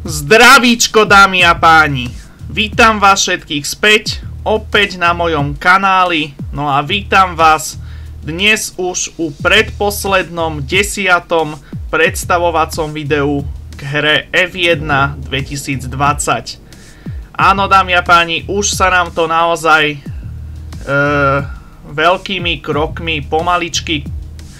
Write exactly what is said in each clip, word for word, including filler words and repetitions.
Zdravíčko, dámy a páni, vítam vás všetkých späť, opäť na mojom kanáli, no a vítam vás dnes už u predposlednom desiatom predstavovacom videu k hre ef jeden dvetisícdvadsať. Áno, dámy a páni, už sa nám to naozaj e, veľkými krokmi pomaličky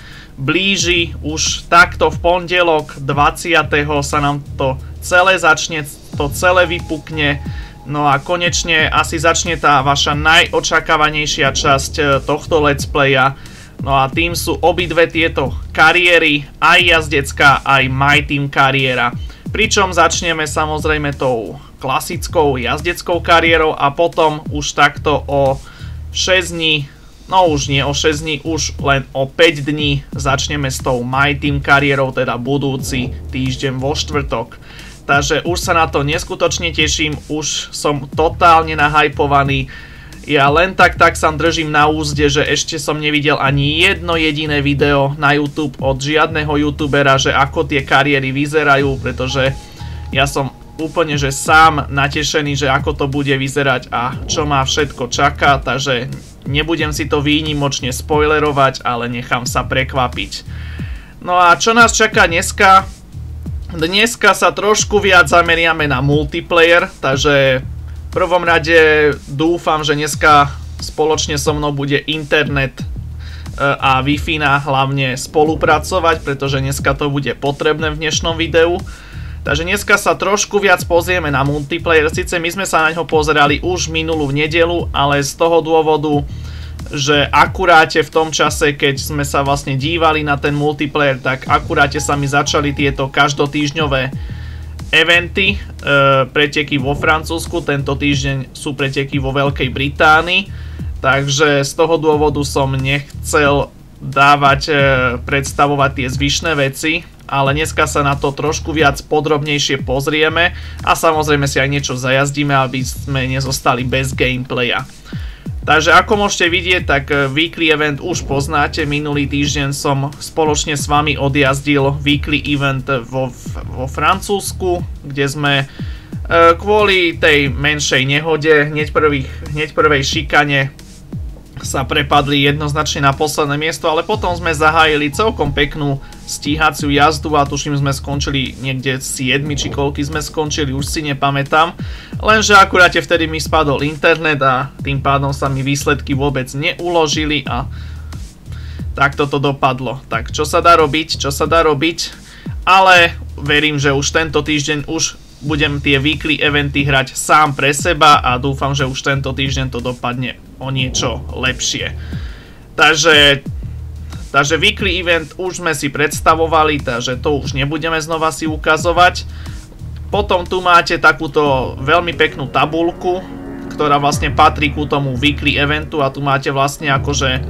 blíži, už takto v pondelok dvadsiateho sa nám to celé začne, to celé vypukne, no a konečne asi začne tá vaša najočakávanejšia časť tohto let's playa, no a tým sú obidve tieto kariéry, aj jazdecká, aj My Team kariéra, pričom začneme samozrejme tou klasickou jazdeckou kariérou a potom už takto o šesť dní, no už nie o šesť dní, už len o päť dní začneme s tou My Team kariérou, teda budúci týždeň vo štvrtok. Takže už sa na to neskutočne teším, už som totálne nahypovaný. Ja len tak tak sa držím na úzde, že ešte som nevidel ani jedno jediné video na YouTube od žiadneho youtubera, že ako tie kariéry vyzerajú, pretože ja som úplne že sám natešený, že ako to bude vyzerať a čo ma všetko čaká, takže nebudem si to výnimočne spoilerovať, ale nechám sa prekvapiť. No a čo nás čaká dneska? Dneska sa trošku viac zameriame na multiplayer, takže v prvom rade dúfam, že dneska spoločne so mnou bude internet a Wi-Fi hlavne spolupracovať, pretože dneska to bude potrebné v dnešnom videu. Takže dneska sa trošku viac pozrieme na multiplayer, síce my sme sa na ňo pozerali už minulú v nedelu, ale z toho dôvodu, že akuráte v tom čase, keď sme sa vlastne dívali na ten multiplayer, tak akuráte sa mi začali tieto každotýždňové eventy, e, preteky vo Francúzsku, tento týždeň sú preteky vo Veľkej Británii, takže z toho dôvodu som nechcel dávať, e, predstavovať tie zvyšné veci, ale dneska sa na to trošku viac podrobnejšie pozrieme a samozrejme si aj niečo zajazdíme, aby sme nezostali bez gameplaya. Takže ako môžete vidieť, tak weekly event už poznáte. Minulý týždeň som spoločne s vami odjazdil weekly event vo, vo Francúzsku, kde sme e, kvôli tej menšej nehode hneď, prvých, hneď prvej šikane sa prepadli jednoznačne na posledné miesto, ale potom sme zahájili celkom peknú stíhaciu jazdu a tuším sme skončili niekde siedmi či koľky sme skončili, už si nepamätám. Lenže akuráte vtedy mi spadol internet a tým pádom sa mi výsledky vôbec neuložili a takto to dopadlo. Tak čo sa dá robiť, čo sa dá robiť, ale verím, že už tento týždeň už budem tie weekly eventy hrať sám pre seba a dúfam, že už tento týždeň to dopadne o niečo lepšie. Takže, takže weekly event už sme si predstavovali, takže to už nebudeme znova si ukazovať. Potom tu máte takúto veľmi peknú tabuľku, ktorá vlastne patrí ku tomu weekly eventu a tu máte vlastne akože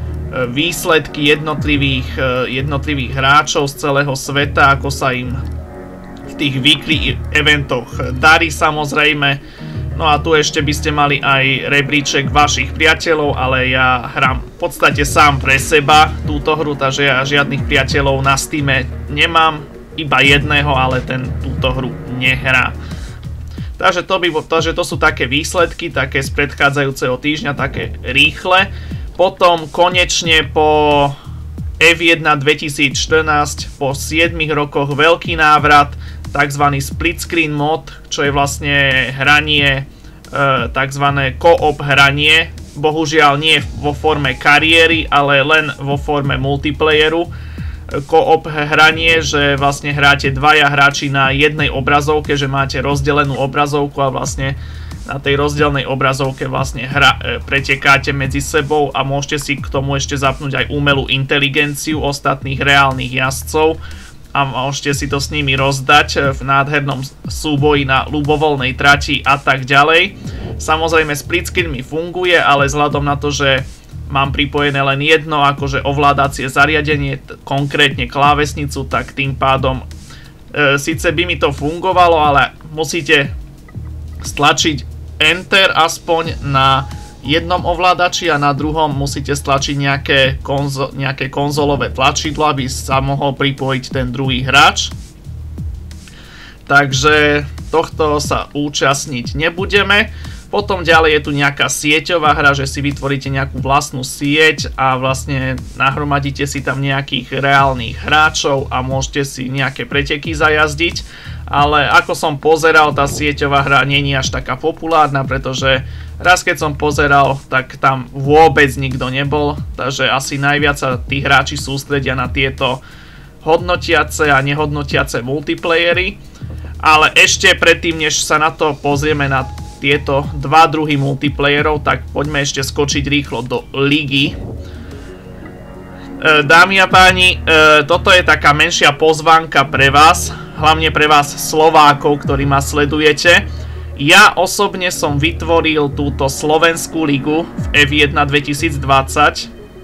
výsledky jednotlivých, jednotlivých hráčov z celého sveta, ako sa im v tých weekly eventoch darí samozrejme. No a tu ešte by ste mali aj rebríček vašich priateľov, ale ja hrám v podstate sám pre seba túto hru, takže ja žiadnych priateľov na Steame nemám, iba jedného, ale ten túto hru nehrá. Takže to, by, takže to sú také výsledky, také z predchádzajúceho týždňa, také rýchle. Potom konečne po ef jeden dvetisícštrnásť, po siedmich rokoch veľký návrat, tzv. Split screen mod, čo je vlastne hranie, e, tzv. Co-op hranie, bohužiaľ nie vo forme kariéry, ale len vo forme multiplayeru. Co-op hranie, že vlastne hráte dvaja hráči na jednej obrazovke, že máte rozdelenú obrazovku a vlastne na tej rozdielnej obrazovke vlastne hra, e, pretekáte medzi sebou a môžete si k tomu ešte zapnúť aj umelú inteligenciu ostatných reálnych jazdcov a môžete si to s nimi rozdať v nádhernom súboji na ľubovoľnej trati a tak ďalej. Samozrejme split screen mi funguje, ale vzhľadom na to, že mám pripojené len jedno akože ovládacie zariadenie, konkrétne klávesnicu, tak tým pádom e, síce by mi to fungovalo, ale musíte stlačiť Enter aspoň na jednom ovládači a na druhom musíte stlačiť nejaké, konzo nejaké konzolové tlačidlo, aby sa mohol pripojiť ten druhý hráč. takže tohto sa účastniť nebudeme. Potom ďalej je tu nejaká sieťová hra, že si vytvoríte nejakú vlastnú sieť a vlastne nahromadíte si tam nejakých reálnych hráčov a môžete si nejaké preteky zajazdiť. Ale ako som pozeral, tá sieťová hra nie je až taká populárna, pretože raz keď som pozeral, tak tam vôbec nikto nebol. Takže asi najviac sa tí hráči sústredia na tieto hodnotiace a nehodnotiace multiplayery. Ale ešte predtým, než sa na to pozrieme na tieto dva druhy multiplayerov, tak poďme ešte skočiť rýchlo do ligy. Dámy a páni, toto je taká menšia pozvánka pre vás, hlavne pre vás Slovákov, ktorí ma sledujete. Ja osobne som vytvoril túto slovenskú ligu v ef jeden dvetisícdvadsať.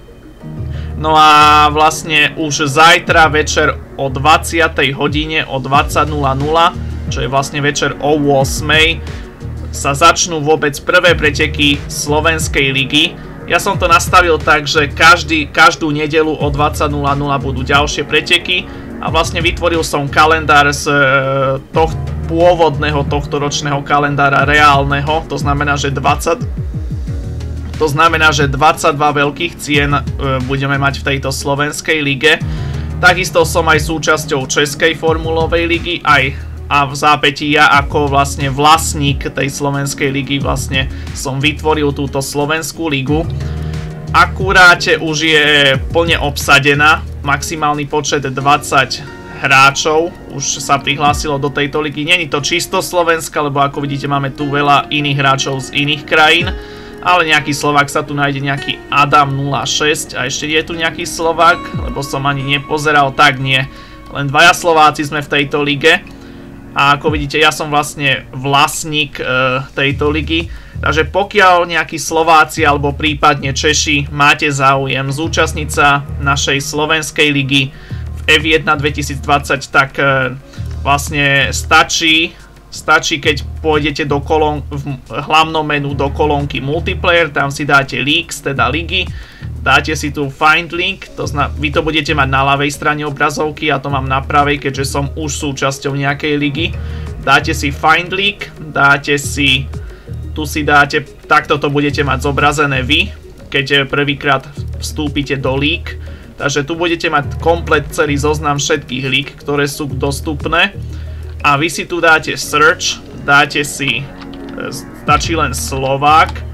No a vlastne už zajtra večer o dvadsiatej hodine, o dvadsať nula nula, čo je vlastne večer o ôsmej, sa začnú vôbec prvé preteky Slovenskej ligy. Ja som to nastavil tak, že každý, každú nedeľu o dvadsať nula nula budú ďalšie preteky a vlastne vytvoril som kalendár z toh, pôvodného tohtoročného kalendára reálneho, to znamená, že dvadsať to znamená, že dvadsaťdva veľkých cien budeme mať v tejto Slovenskej lige. Takisto som aj súčasťou Českej formulovej ligy, aj a v zápätí ja ako vlastne vlastník tej Slovenskej ligy vlastne som vytvoril túto Slovenskú ligu. Akuráte už je plne obsadená, maximálny počet dvadsať hráčov už sa prihlásilo do tejto ligy. Není to čisto Slovenska, lebo ako vidíte máme tu veľa iných hráčov z iných krajín, ale nejaký Slovák sa tu nájde, nejaký Adam nula šesť a ešte je tu nejaký Slovák, lebo som ani nepozeral, tak nie. Len dvaja Slováci sme v tejto lige. A ako vidíte, ja som vlastne vlastník e, tejto ligy. Takže pokiaľ nejakí Slováci alebo prípadne Češi máte záujem zúčastniť sa našej Slovenskej ligy v ef jeden dvetisícdvadsať, tak e, vlastne stačí, stačí, keď pôjdete do kolón, v hlavnom menu do kolónky multiplayer, tam si dáte leagues, teda ligy. Dáte si tu Find Link, to zna, vy to budete mať na ľavej strane obrazovky, ja to mám na pravej, keďže som už súčasťou nejakej ligy. Dáte si Find Link, dáte si, tu si dáte, takto to budete mať zobrazené vy, keď prvýkrát vstúpite do líg. Takže tu budete mať komplet celý zoznam všetkých líg, ktoré sú dostupné. A vy si tu dáte Search, dáte si, stačí len Slovák,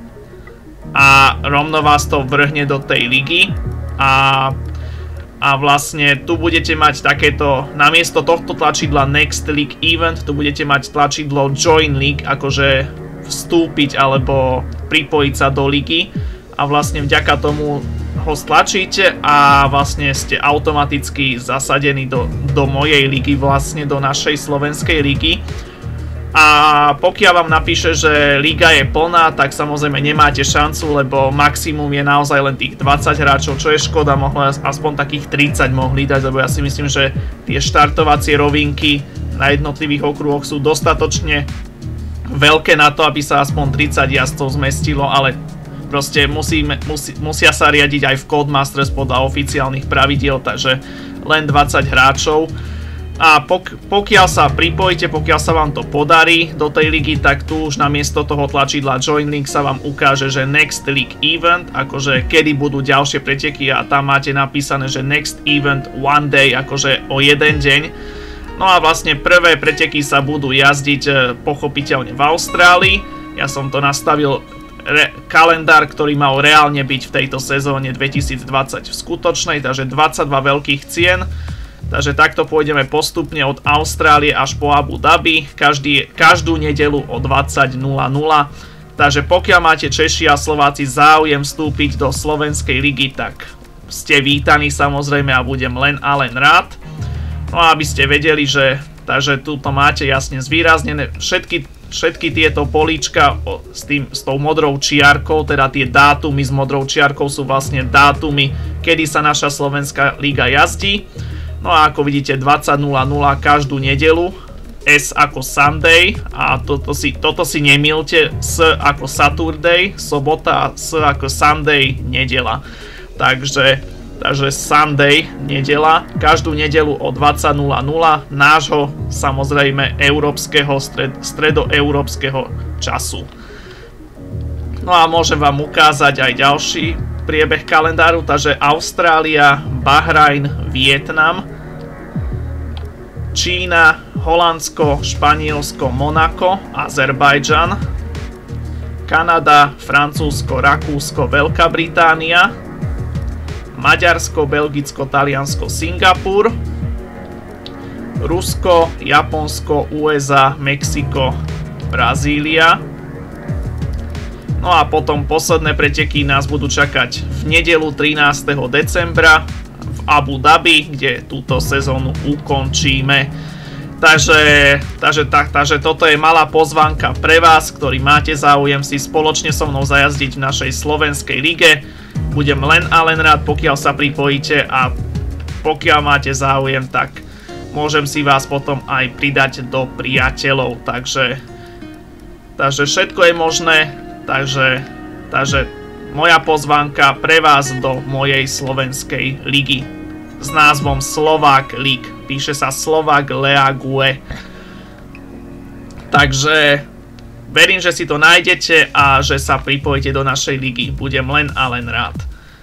a rovno vás to vrhne do tej ligy a, a vlastne tu budete mať takéto, namiesto tohto tlačidla Next League Event, tu budete mať tlačidlo Join League, akože vstúpiť alebo pripojiť sa do ligy a vlastne vďaka tomu ho stlačíte a vlastne ste automaticky zasadení do, do mojej ligy, vlastne do našej Slovenskej ligy. A pokiaľ vám napíše, že liga je plná, tak samozrejme nemáte šancu, lebo maximum je naozaj len tých dvadsať hráčov, čo je škoda, mohlo aspoň takých tridsať mohli dať, lebo ja si myslím, že tie štartovacie rovinky na jednotlivých okruhoch sú dostatočne veľké na to, aby sa aspoň tridsať jazdcov zmestilo, ale proste musí, musí, musia sa riadiť aj v Codemasters podľa oficiálnych pravidiel, takže len dvadsať hráčov. A pok pokiaľ sa pripojíte, pokiaľ sa vám to podarí do tej ligy, tak tu už namiesto toho tlačidla Join Link sa vám ukáže, že Next League Event, akože kedy budú ďalšie preteky a tam máte napísané, že Next Event One Day, akože o jeden deň. No a vlastne prvé preteky sa budú jazdiť pochopiteľne v Austrálii. Ja som to nastavil kalendár, ktorý mal reálne byť v tejto sezóne dvetisícdvadsať v skutočnej, takže dvadsaťdva veľkých cien. Takže takto pôjdeme postupne od Austrálie až po Abu Dhabi, každý, každú nedeľu o dvadsať nula nula. Takže pokiaľ máte Češi a Slováci záujem vstúpiť do Slovenskej ligy, tak ste vítaní samozrejme a budem len a len rád. No a aby ste vedeli, že takže tuto máte jasne zvýraznené všetky, všetky tieto políčka s, tým, s tou modrou čiarkou, teda tie dátumy s modrou čiarkou sú vlastne dátumy, kedy sa naša Slovenská liga jazdí. No a ako vidíte dvadsať nula nula každú nedeľu, S ako Sunday a toto si, toto si nemýlte, S ako Saturday, sobota a S ako Sunday, nedela. Takže Takže Sunday, nedela, každú nedelu o dvadsať nula nula nášho, samozrejme, európskeho, stred, stredoeurópskeho času. No a môžem vám ukázať aj ďalší priebeh kalendáru, takže Austrália, Bahrajn, Vietnam, Čína, Holandsko, Španielsko, Monako, Azerbajdžan, Kanada, Francúzsko, Rakúsko, Veľká Británia, Maďarsko, Belgicko, Taliansko, Singapur, Rusko, Japonsko, ú es á, Mexiko, Brazília. No a potom posledné preteky nás budú čakať v nedeľu trinásteho decembra v Abu Dhabi, kde túto sezónu ukončíme. Takže, takže, tak, takže toto je malá pozvánka pre vás, ktorí máte záujem si spoločne so mnou zajazdiť v našej slovenskej lige. Budem len a len rád, pokiaľ sa pripojíte, a pokiaľ máte záujem, tak môžem si vás potom aj pridať do priateľov. Takže, takže všetko je možné, takže, takže moja pozvánka pre vás do mojej slovenskej ligy s názvom Slovák League. Píše sa Slovák League. Takže verím, že si to nájdete a že sa pripojíte do našej ligy. Budem len a len rád.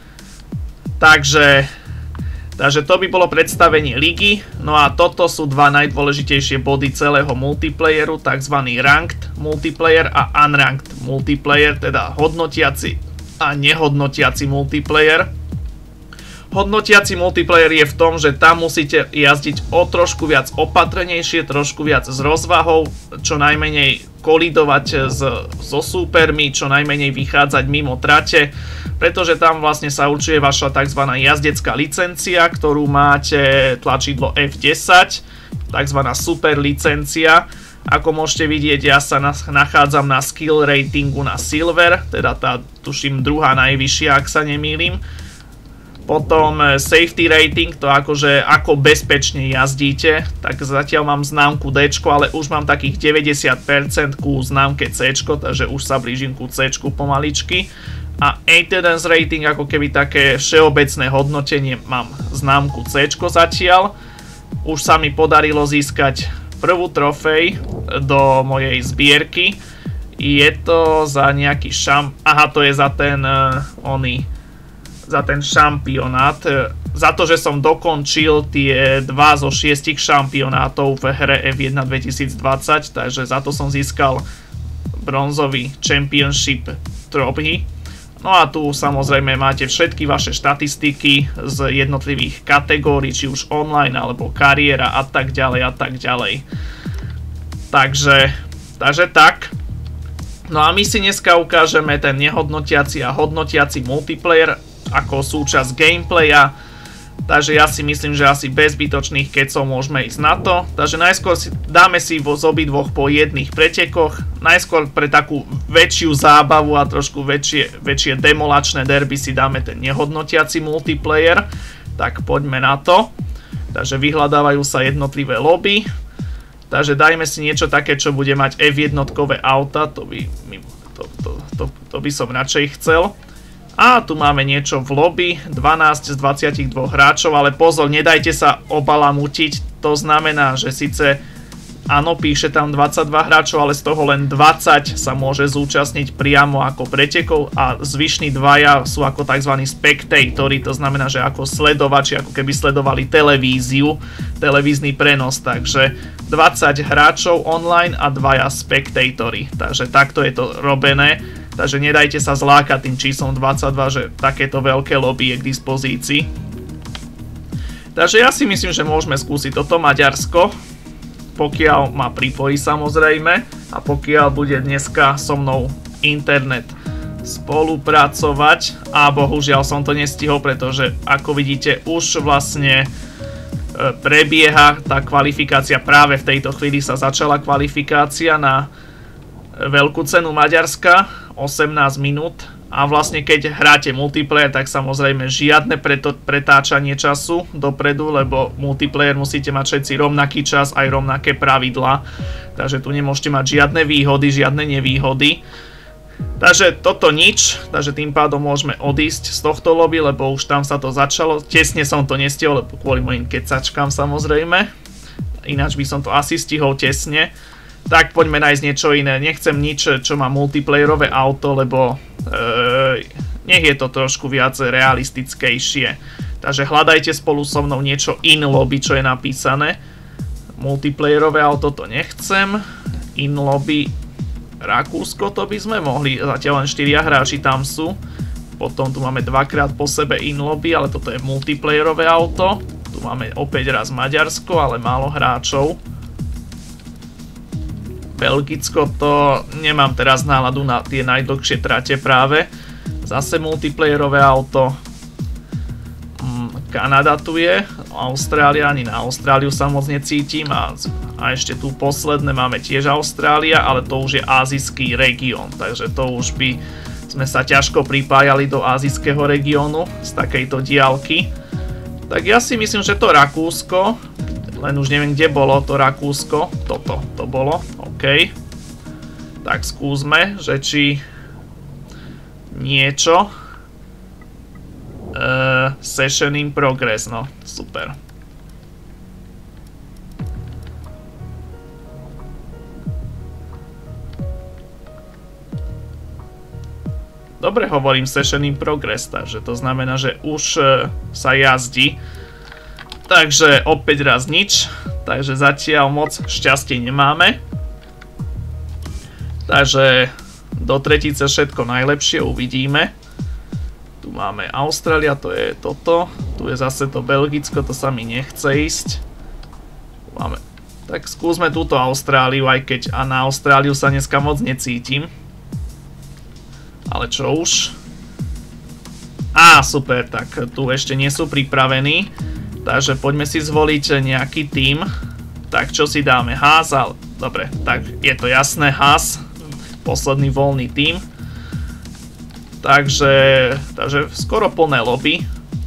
Takže, takže to by bolo predstavenie ligy. No a toto sú dva najdôležitejšie body celého multiplayeru, tzv. Ranked multiplayer a unranked multiplayer, teda hodnotiaci a nehodnotiaci multiplayer. Hodnotiaci multiplayer je v tom, že tam musíte jazdiť o trošku viac opatrnejšie, trošku viac s rozvahou, čo najmenej kolidovať s, so súpermi, čo najmenej vychádzať mimo trate, pretože tam vlastne sa určuje vaša tzv. Jazdecká licencia, ktorú máte tlačidlo ef desať, tzv. Super licencia. Ako môžete vidieť, ja sa nachádzam na skill ratingu na Silver, teda tá, tuším, druhá najvyššia, ak sa nemýlim. Potom safety rating, to akože ako bezpečne jazdíte, tak zatiaľ mám známku D, ale už mám takých deväťdesiat percent ku známke C, takže už sa blížim ku C pomaličky. A attendance rating, ako keby také všeobecné hodnotenie, mám známku C zatiaľ. Už sa mi podarilo získať prvú trofej do mojej zbierky. Je to za nejaký šam... Aha, to je za ten uh, oný... za ten šampionát, za to, že som dokončil tie dva zo šiestich šampionátov v hre ef jeden dvetisícdvadsať, takže za to som získal bronzový championship trophy. No a tu samozrejme máte všetky vaše štatistiky z jednotlivých kategórií, či už online alebo kariéra a tak ďalej a tak ďalej. Takže, takže tak. No a my si dneska ukážeme ten nehodnotiaci a hodnotiaci multiplayer ako súčasť gameplaya, takže ja si myslím, že asi bez zbytočných kecov môžeme ísť na to. Takže najskôr si, dáme si z obidvoch po jedných pretekoch, najskôr pre takú väčšiu zábavu a trošku väčšie, väčšie demolačné derby si dáme ten nehodnotiaci multiplayer, tak poďme na to. Takže vyhľadávajú sa jednotlivé lobby, takže dajme si niečo také, čo bude mať ef jednotkové auta, to by, to, to, to, to by som radšej chcel. A tu máme niečo v lobby, dvanásť z dvadsaťdva hráčov, ale pozor, nedajte sa obalamutiť, to znamená, že síce áno, píše tam dvadsaťdva hráčov, ale z toho len dvadsať sa môže zúčastniť priamo ako pretekov a zvyšní dvaja sú ako tzv. Spectatori, to znamená, že ako sledovači, ako keby sledovali televíziu, televízny prenos, takže dvadsať hráčov online a dvaja spectatori, takže takto je to robené. Takže nedajte sa zlákať tým číslom dvadsaťdva, že takéto veľké lobby je k dispozícii. Takže ja si myslím, že môžeme skúsiť toto Maďarsko, pokiaľ ma pripojí samozrejme a pokiaľ bude dneska so mnou internet spolupracovať. A bohužiaľ som to nestihol, pretože ako vidíte už vlastne prebieha tá kvalifikácia, práve v tejto chvíli sa začala kvalifikácia na veľkú cenu Maďarska, osemnásť minút, a vlastne keď hráte multiplayer, tak samozrejme žiadne preto, pretáčanie času dopredu, lebo multiplayer musíte mať všetci rovnaký čas, aj rovnaké pravidlá, takže tu nemôžete mať žiadne výhody, žiadne nevýhody. Takže toto nič, takže tým pádom môžeme odísť z tohto lobby, lebo už tam sa to začalo. Tesne som to nestihol, lebo kvôli mojim kecačkám samozrejme. Ináč by som to asi stihol tesne. Tak poďme nájsť niečo iné. Nechcem nič, čo má multiplayerové auto, lebo e, nech je to trošku viac realistickejšie. Takže hľadajte spolu so mnou niečo in lobby, čo je napísané. Multiplayerové auto to nechcem. In lobby Rakúsko to by sme mohli, zatiaľ len štyria hráči tam sú. Potom tu máme dvakrát po sebe in lobby, ale toto je multiplayerové auto. Tu máme opäť raz Maďarsko, ale málo hráčov. Belgicko to nemám teraz náladu na tie najdlhšie trate práve. Zase multiplayerové auto. Kanada tu je, Austrália, ani na Austráliu sa moc necítim a, a ešte tu posledné máme tiež Austrália, ale to už je ázijský región, takže to už by sme sa ťažko pripájali do ázijského regiónu z takejto diaľky. Tak ja si myslím, že to Rakúsko, len už neviem, kde bolo to Rakúsko, toto to bolo, OK. Tak skúsme, že či niečo... Uh, session in progress, no super. Dobre hovorím session in progress, takže to znamená, že už uh, sa jazdí. Takže opäť raz nič, takže zatiaľ moc šťastie nemáme. Takže do tretice všetko najlepšie, uvidíme. Tu máme Austrália, to je toto. Tu je zase to Belgicko, to sa mi nechce ísť. Tu máme. Tak skúsme túto Austráliu, aj keď a na Austráliu sa dneska moc necítim. Ale čo už? Á, super, tak tu ešte nie sú pripravení. Takže poďme si zvoliť nejaký tím. Tak čo si dáme? Haas, ale... Dobre, tak je to jasné, Haas. Posledný voľný tím. Takže, takže skoro plné lobby.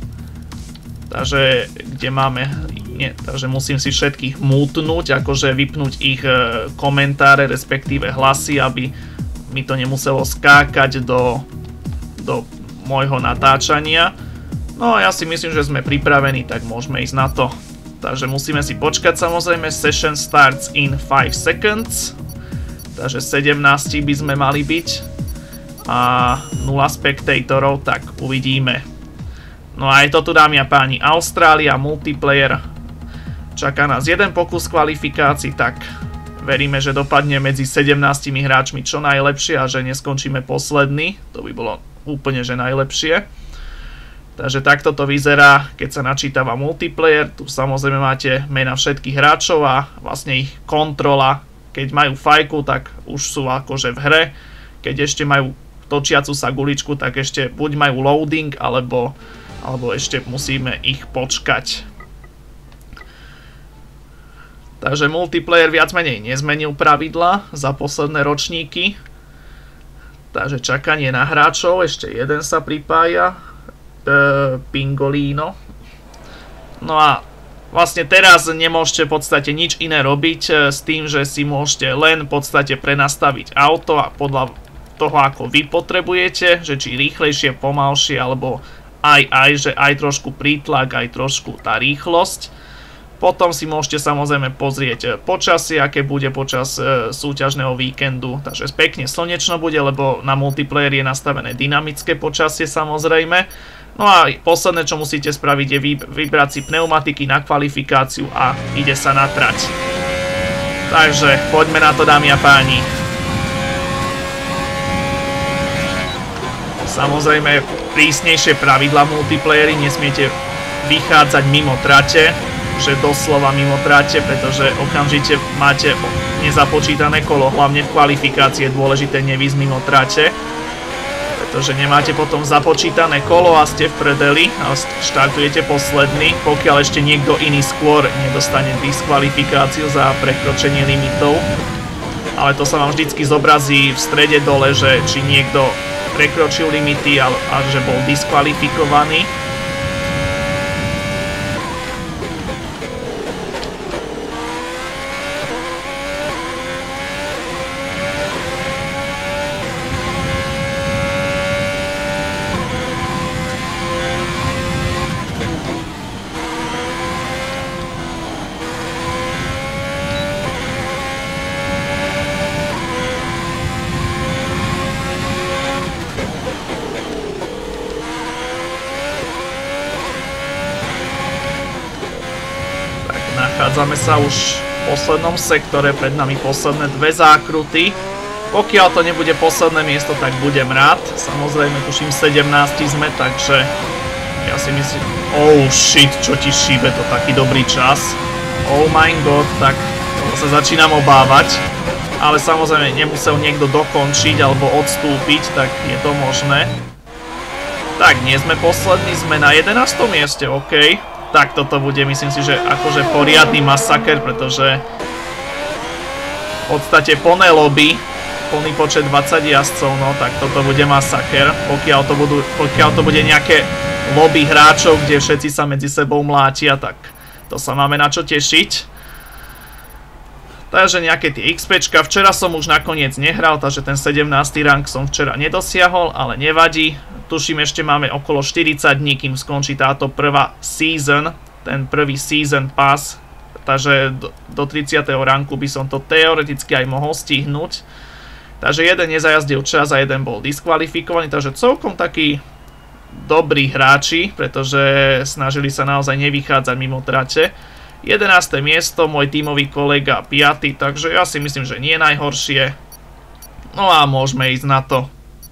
Takže kde máme... Nie, takže musím si všetkých mutnúť, akože vypnúť ich e, komentáre, respektíve hlasy, aby mi to nemuselo skákať do, do môjho natáčania. No a ja si myslím, že sme pripravení, tak môžeme ísť na to. Takže musíme si počkať samozrejme. Session starts in five seconds. Takže sedemnásť by sme mali byť. A nula spectatorov, tak uvidíme. No a je to tu, dámy a páni, Austrália, multiplayer. Čaká nás jeden pokus kvalifikácií, tak veríme, že dopadne medzi sedemnástimi hráčmi čo najlepšie a že neskončíme posledný. To by bolo úplne že najlepšie. Takže takto to vyzerá, keď sa načítava multiplayer. Tu samozrejme máte mena všetkých hráčov a vlastne ich kontrola. Keď majú fajku, tak už sú akože v hre. Keď ešte majú točiacu sa guličku, tak ešte buď majú loading, alebo, alebo ešte musíme ich počkať. Takže multiplayer viac menej nezmenil pravidla za posledné ročníky. Takže čakanie na hráčov, ešte jeden sa pripája. E, Pingolino. No a vlastne teraz nemôžete v podstate nič iné robiť s tým, že si môžete len v podstate prenastaviť auto a podľa toho, ako vy potrebujete, že či rýchlejšie, pomalšie, alebo aj aj, že aj trošku prítlak, aj trošku tá rýchlosť. Potom si môžete samozrejme pozrieť počasie, aké bude počas e, súťažného víkendu. Takže pekne slnečno bude, lebo na multiplayer je nastavené dynamické počasie samozrejme. No a posledné, čo musíte spraviť, je vybrať si pneumatiky na kvalifikáciu a ide sa na trať. Takže poďme na to, dámy a páni. Samozrejme, prísnejšie pravidlá v multiplayeri, nesmiete vychádzať mimo trate, že doslova mimo trate, pretože okamžite máte nezapočítané kolo, hlavne v kvalifikácii je dôležité nevísť mimo trate, pretože nemáte potom započítané kolo a ste v prdeli a štartujete posledný, pokiaľ ešte niekto iný skôr nedostane diskvalifikáciu za prekročenie limitov. Ale to sa vám vždycky zobrazí v strede dole, že či niekto prekročil limity a, a že bol diskvalifikovaný. Nachádzame sa už v poslednom sektore, pred nami posledné dve zákruty. Pokiaľ to nebude posledné miesto, tak budem rád. Samozrejme, tuším sedemnásti sme, takže ja si myslím... Oh shit, čo ti šíbe, to taký dobrý čas. Oh my god, tak to sa začínam obávať. Ale samozrejme, nemusel niekto dokončiť alebo odstúpiť, tak je to možné. Tak, nie sme poslední, sme na jedenástom mieste, OK. Tak toto bude, myslím si, že akože poriadny masaker, pretože v podstate plné lobby, plný počet dvadsať jazdcov, no tak toto bude masaker. Pokiaľ to, budú, pokiaľ to bude nejaké lobby hráčov, kde všetci sa medzi sebou mlátia, tak to sa máme na čo tešiť. Takže nejaké tie XPčka, včera som už nakoniec nehral, takže ten sedemnásty rank som včera nedosiahol, ale nevadí. Tuším, ešte máme okolo štyridsať dní, kým skončí táto prvá season, ten prvý season pass, takže do, do tridsiateho ranku by som to teoreticky aj mohol stihnúť. Takže jeden nezajazdil čas a jeden bol diskvalifikovaný, takže celkom taký dobrí hráči, pretože snažili sa naozaj nevychádzať mimo trate. jedenáste miesto, môj tímový kolega piaty, takže ja si myslím, že nie najhoršie. No a môžeme ísť na to.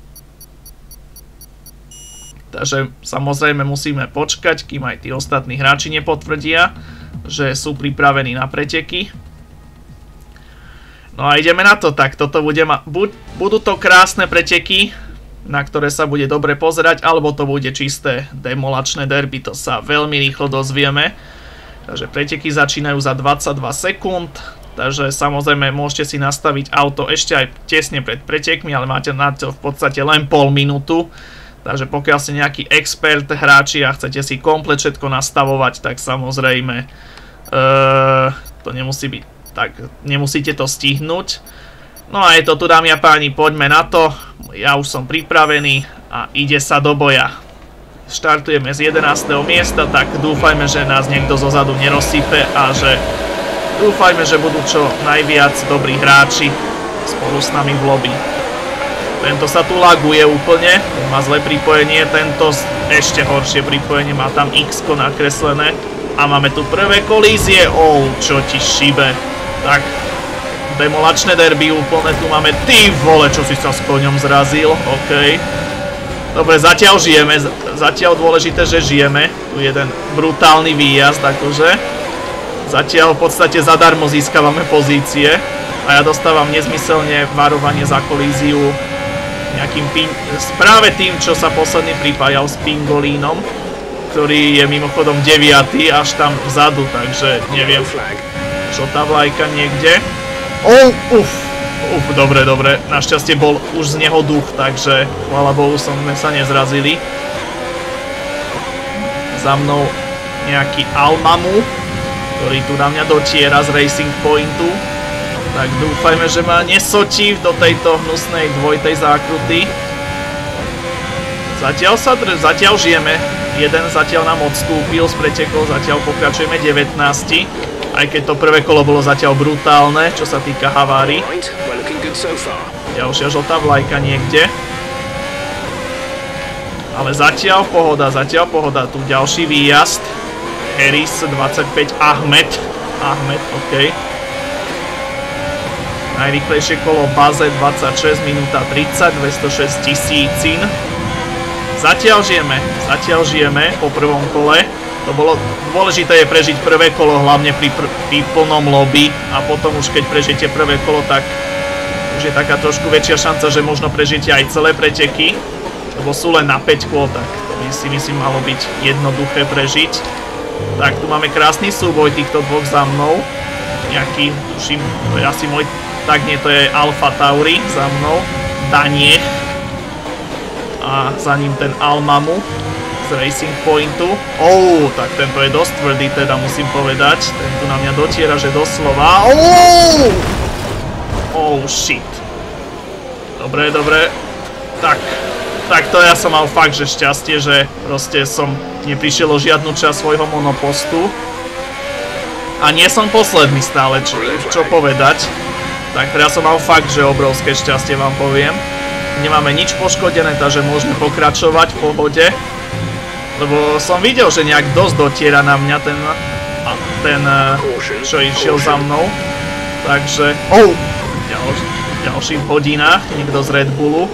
Takže samozrejme musíme počkať, kým aj tí ostatní hráči nepotvrdia, že sú pripravení na preteky. No a ideme na to, tak toto bude ma... budú to krásne preteky, na ktoré sa bude dobre pozerať, alebo to bude čisté demolačné derby, to sa veľmi rýchlo dozvieme. Takže preteky začínajú za dvadsaťdva sekúnd, takže samozrejme môžete si nastaviť auto ešte aj tesne pred pretekmi, ale máte na to v podstate len pol minútu. Takže pokiaľ ste nejaký expert hráči a chcete si komplet všetko nastavovať, tak samozrejme uh, to nemusí byť, tak nemusíte to stihnúť. No a je to tu, dámy a páni, poďme na to. Ja už som pripravený a ide sa do boja. Štartujeme z jedenásteho miesta, tak dúfajme, že nás niekto zozadu nerozsype a že dúfajme, že budú čo najviac dobrí hráči spolu s nami v lobby. Tento sa tu laguje úplne, má zlé pripojenie, tento ešte horšie pripojenie, má tam X-ko nakreslené a máme tu prvé kolízie. Oh, čo ti šíbe. Tak, demolačné derby úplne tu máme. Ty vole, čo si sa s koňom zrazil, OK. Dobre, zatiaľ žijeme, zatiaľ dôležité, že žijeme. Tu jeden brutálny výjazd, akože. Zatiaľ v podstate zadarmo získavame pozície a ja dostávam nezmyselne varovanie za kolíziu nejakým ping... práve tým, čo sa posledne pripájal s Pingolínom, ktorý je mimochodom deviaty až tam vzadu, takže neviem, čo tá vlajka niekde. Oh, uf. Uf, dobre, dobre, našťastie bol už z neho duch, takže chvála Bohu sme sa nezrazili. Za mnou nejaký Almamu, ktorý tu na mňa dotiera z Racing Pointu. Tak dúfajme, že ma nesotí do tejto hnusnej dvojtej zákruty. Zatiaľ sa dr... zatiaľ žijeme. Jeden zatiaľ nám odstúpil z pretekov, zatiaľ pokračujeme devätnásty. Aj keď to prvé kolo bolo zatiaľ brutálne, čo sa týka havárií. Ďalšia žltá vlajka niekde. Ale zatiaľ pohoda, zatiaľ pohoda. Tu ďalší výjazd. Harris dvadsaťpäť, Ahmed. Ahmed, OK. Najrýchlejšie kolo Baze dvadsaťšesť, minúta tridsať, dvestošesť tisícin. Zatiaľ žijeme, zatiaľ žijeme po prvom kole. To bolo dôležité je prežiť prvé kolo, hlavne pri, pr pri plnom lobby. A potom už keď prežijete prvé kolo, tak už je taká trošku väčšia šanca, že možno prežijete aj celé preteky. Lebo sú len na päť kôl, tak to by si myslím malo byť jednoduché prežiť. Tak tu máme krásny súboj týchto dvoch za mnou. Nejaký, tuším, to je asi môj... Tak nie, to je Alfa Tauri za mnou, Daniel a za ním ten Almamu z Racing Pointu. Oh, tak tento je dosť tvrdý, teda musím povedať. Tento na mňa dotiera, že doslova. Oh! Oh, shit. Dobre, dobre. Tak, tak to ja som mal fakt, že šťastie, že proste som neprišiel o žiadnu časť svojho monopostu. A nie som posledný stále, čo, čo povedať. Tak teraz som mal fakt, že obrovské šťastie vám poviem. Nemáme nič poškodené, takže môžeme pokračovať v pohode. Lebo som videl, že nejak dosť dotiera na mňa ten ten, čo išiel za mnou. Takže... Oh! Ďalší, v ďalších hodinách, niekto z Red Bullu.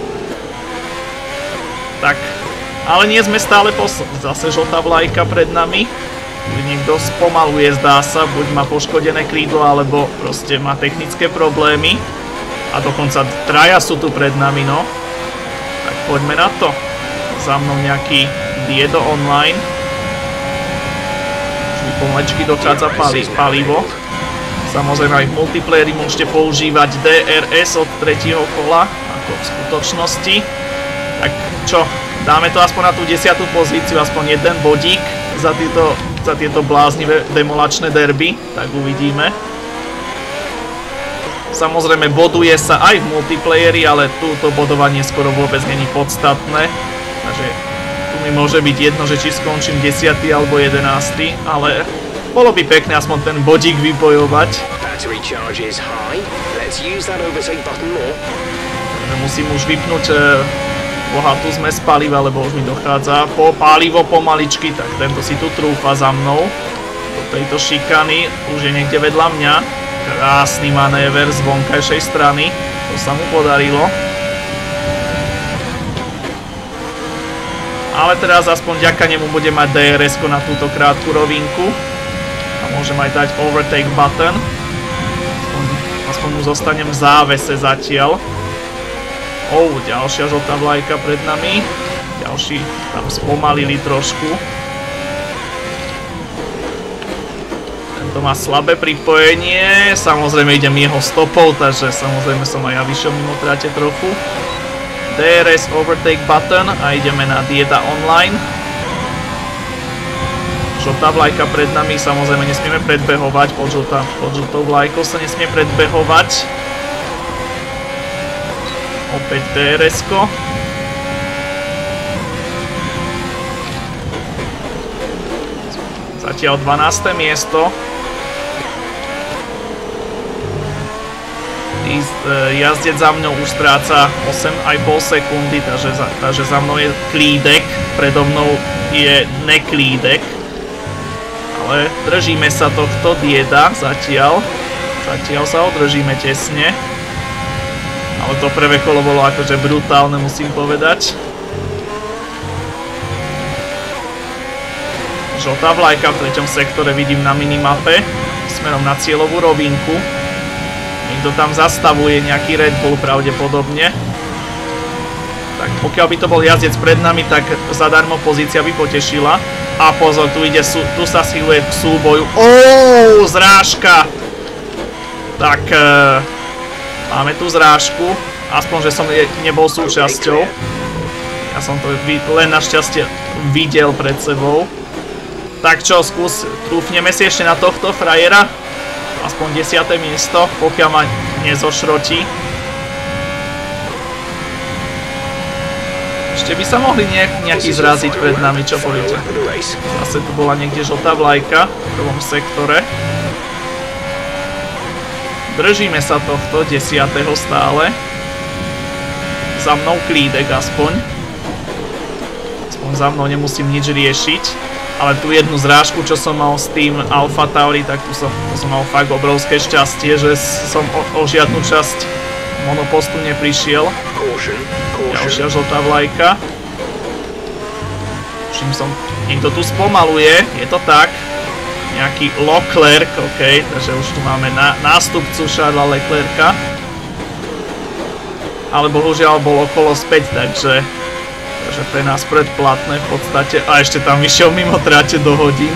Tak, ale nie sme stále poslední. Zase žltá vlajka pred nami. Niekto spomaluje, zdá sa, buď má poškodené krídlo, alebo proste má technické problémy. A dokonca traja sú tu pred nami, no. Tak poďme na to. Za mnou nejaký Diedo online. Už pomaličky dochádza palivo. Samozrejme aj v multiplayeri môžete používať dé er es od tretieho kola, ako v skutočnosti. Tak čo, dáme to aspoň na tú desiatú pozíciu, aspoň jeden bodík za tieto, za tieto bláznivé demolačné derby, tak uvidíme. Samozrejme boduje sa aj v multiplayeri, ale túto bodovanie skoro vôbec není podstatné. Takže tu mi môže byť jedno, že či skončím desiaty alebo jedenásty, ale bolo by pekné aspoň ten bodík vybojovať. Musím už vypnúť bohatú zmes paliva, lebo už mi dochádza po palivo pomaličky, tak tento si tu trúfa za mnou do tejto šikany, už je niekde vedľa mňa. Krásny manéver z vonkajšej strany, to sa mu podarilo. Ale teraz aspoň vďaka nemu bude mať dé er esko na túto krátku rovinku. A môžem aj dať overtake button. Aspoň, aspoň mu zostanem v závese zatiaľ. Oh, ďalšia žltá vlajka pred nami. Ďalší tam spomalili trošku. Tento má slabé pripojenie. Samozrejme idem jeho stopou, takže samozrejme som aj ja vyšiel mimo tráte trochu. dé er es overtake button a ideme na Dieda online. Žltá vlajka pred nami, samozrejme nesmieme predbehovať, pod, žltá, pod žltou vlajkou sa nesmie predbehovať. Opäť dé er esko. Zatiaľ dvanáste miesto. Jazdec za mnou už stráca osem a pol sekundy, takže za, takže za mnou je klídek, predo mnou je neklídek. Ale držíme sa tohto Dieda zatiaľ. Zatiaľ sa ho držíme tesne. Ale to prvé kolo bolo akože brutálne, musím povedať. Žltá vlajka v treťom sektore vidím na minimape, smerom na cieľovú rovinku. Niekto tam zastavuje, nejaký Red Bull pravdepodobne. Tak pokiaľ by to bol jazdec pred nami, tak zadarmo pozícia by potešila. A pozor, tu ide, tu sa schyluje k súboju. Óóóó, zrážka! Tak, e, máme tu zrážku. Aspoň, že som nebol súčasťou. Ja som to len našťastie videl pred sebou. Tak čo, skús, trúfneme si ešte na tohto frajera. Aspoň desiate miesto, pokiaľ ma nezošrotí. Ešte by sa mohli nejaký zraziť pred nami, čo poviete? Zase tu bola niekde žltá vlajka v prvom sektore. Držíme sa tohto desiateho stále. Za mnou klídek aspoň. Aspoň za mnou nemusím nič riešiť. Ale tu jednu zrážku, čo som mal s tým Alfa Tauri, tak tu som, tu som mal fakt obrovské šťastie, že som o, o žiadnu časť monopostu neprišiel. Ďalšia žltá vlajka. Všim som, niekto tu spomaluje, je to tak. Nejaký Leclerc, ok, takže už tu máme na, nástupcu Charlesa Leclerca. Ale bohužiaľ bol okolo späť, takže... Takže pre nás predplatné v podstate. A ešte tam vyšiel mimo tráte do hodín.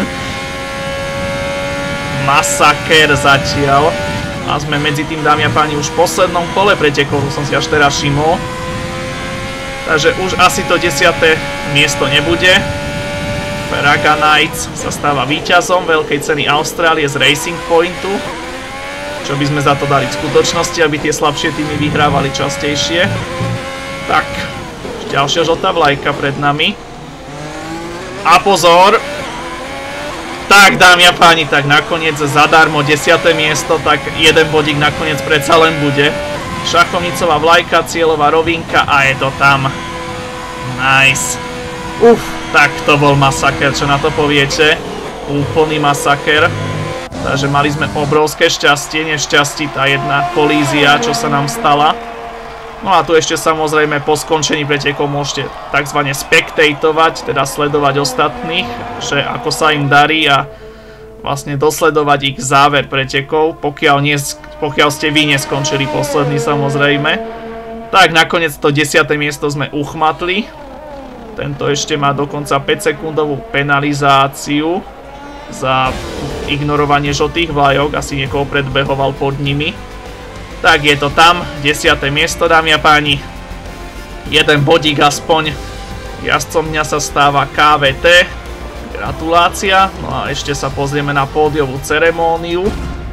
Masaker zatiaľ. A sme medzi tým, dámy a páni, už v poslednom kole pretekov, som si až teraz všimol. Takže už asi to desiate miesto nebude. Braga Knights sa stáva víťazom veľkej ceny Austrálie z Racing Pointu. Čo by sme za to dali v skutočnosti, aby tie slabšie týmy vyhrávali častejšie. Tak... Ďalšia žltá vlajka pred nami. A pozor! Tak, dámy a páni, tak nakoniec zadarmo desiate miesto, tak jeden bodík nakoniec predsa len bude. Šachovnicová vlajka, cieľová rovinka a je to tam. Nice. Uf, tak to bol masaker, čo na to poviete? Úplný masaker. Takže mali sme obrovské šťastie, nešťastí tá jedna kolízia, čo sa nám stala. No a tu ešte samozrejme po skončení pretekov môžete tzv. Spectatovať, teda sledovať ostatných, že ako sa im darí a vlastne dosledovať ich záver pretekov, pokiaľ, nie, pokiaľ ste vy neskončili posledný samozrejme. Tak nakoniec to desiate miesto sme uchmatli. Tento ešte má dokonca päťsekundovú penalizáciu za ignorovanie žltých vlajok, asi niekoho predbehoval pod nimi. Tak je to tam, desiate miesto, dámy a páni. Jeden bodík aspoň. Jazdcom dňa sa stáva ká vé té. Gratulácia. No a ešte sa pozrieme na pódiovú ceremóniu.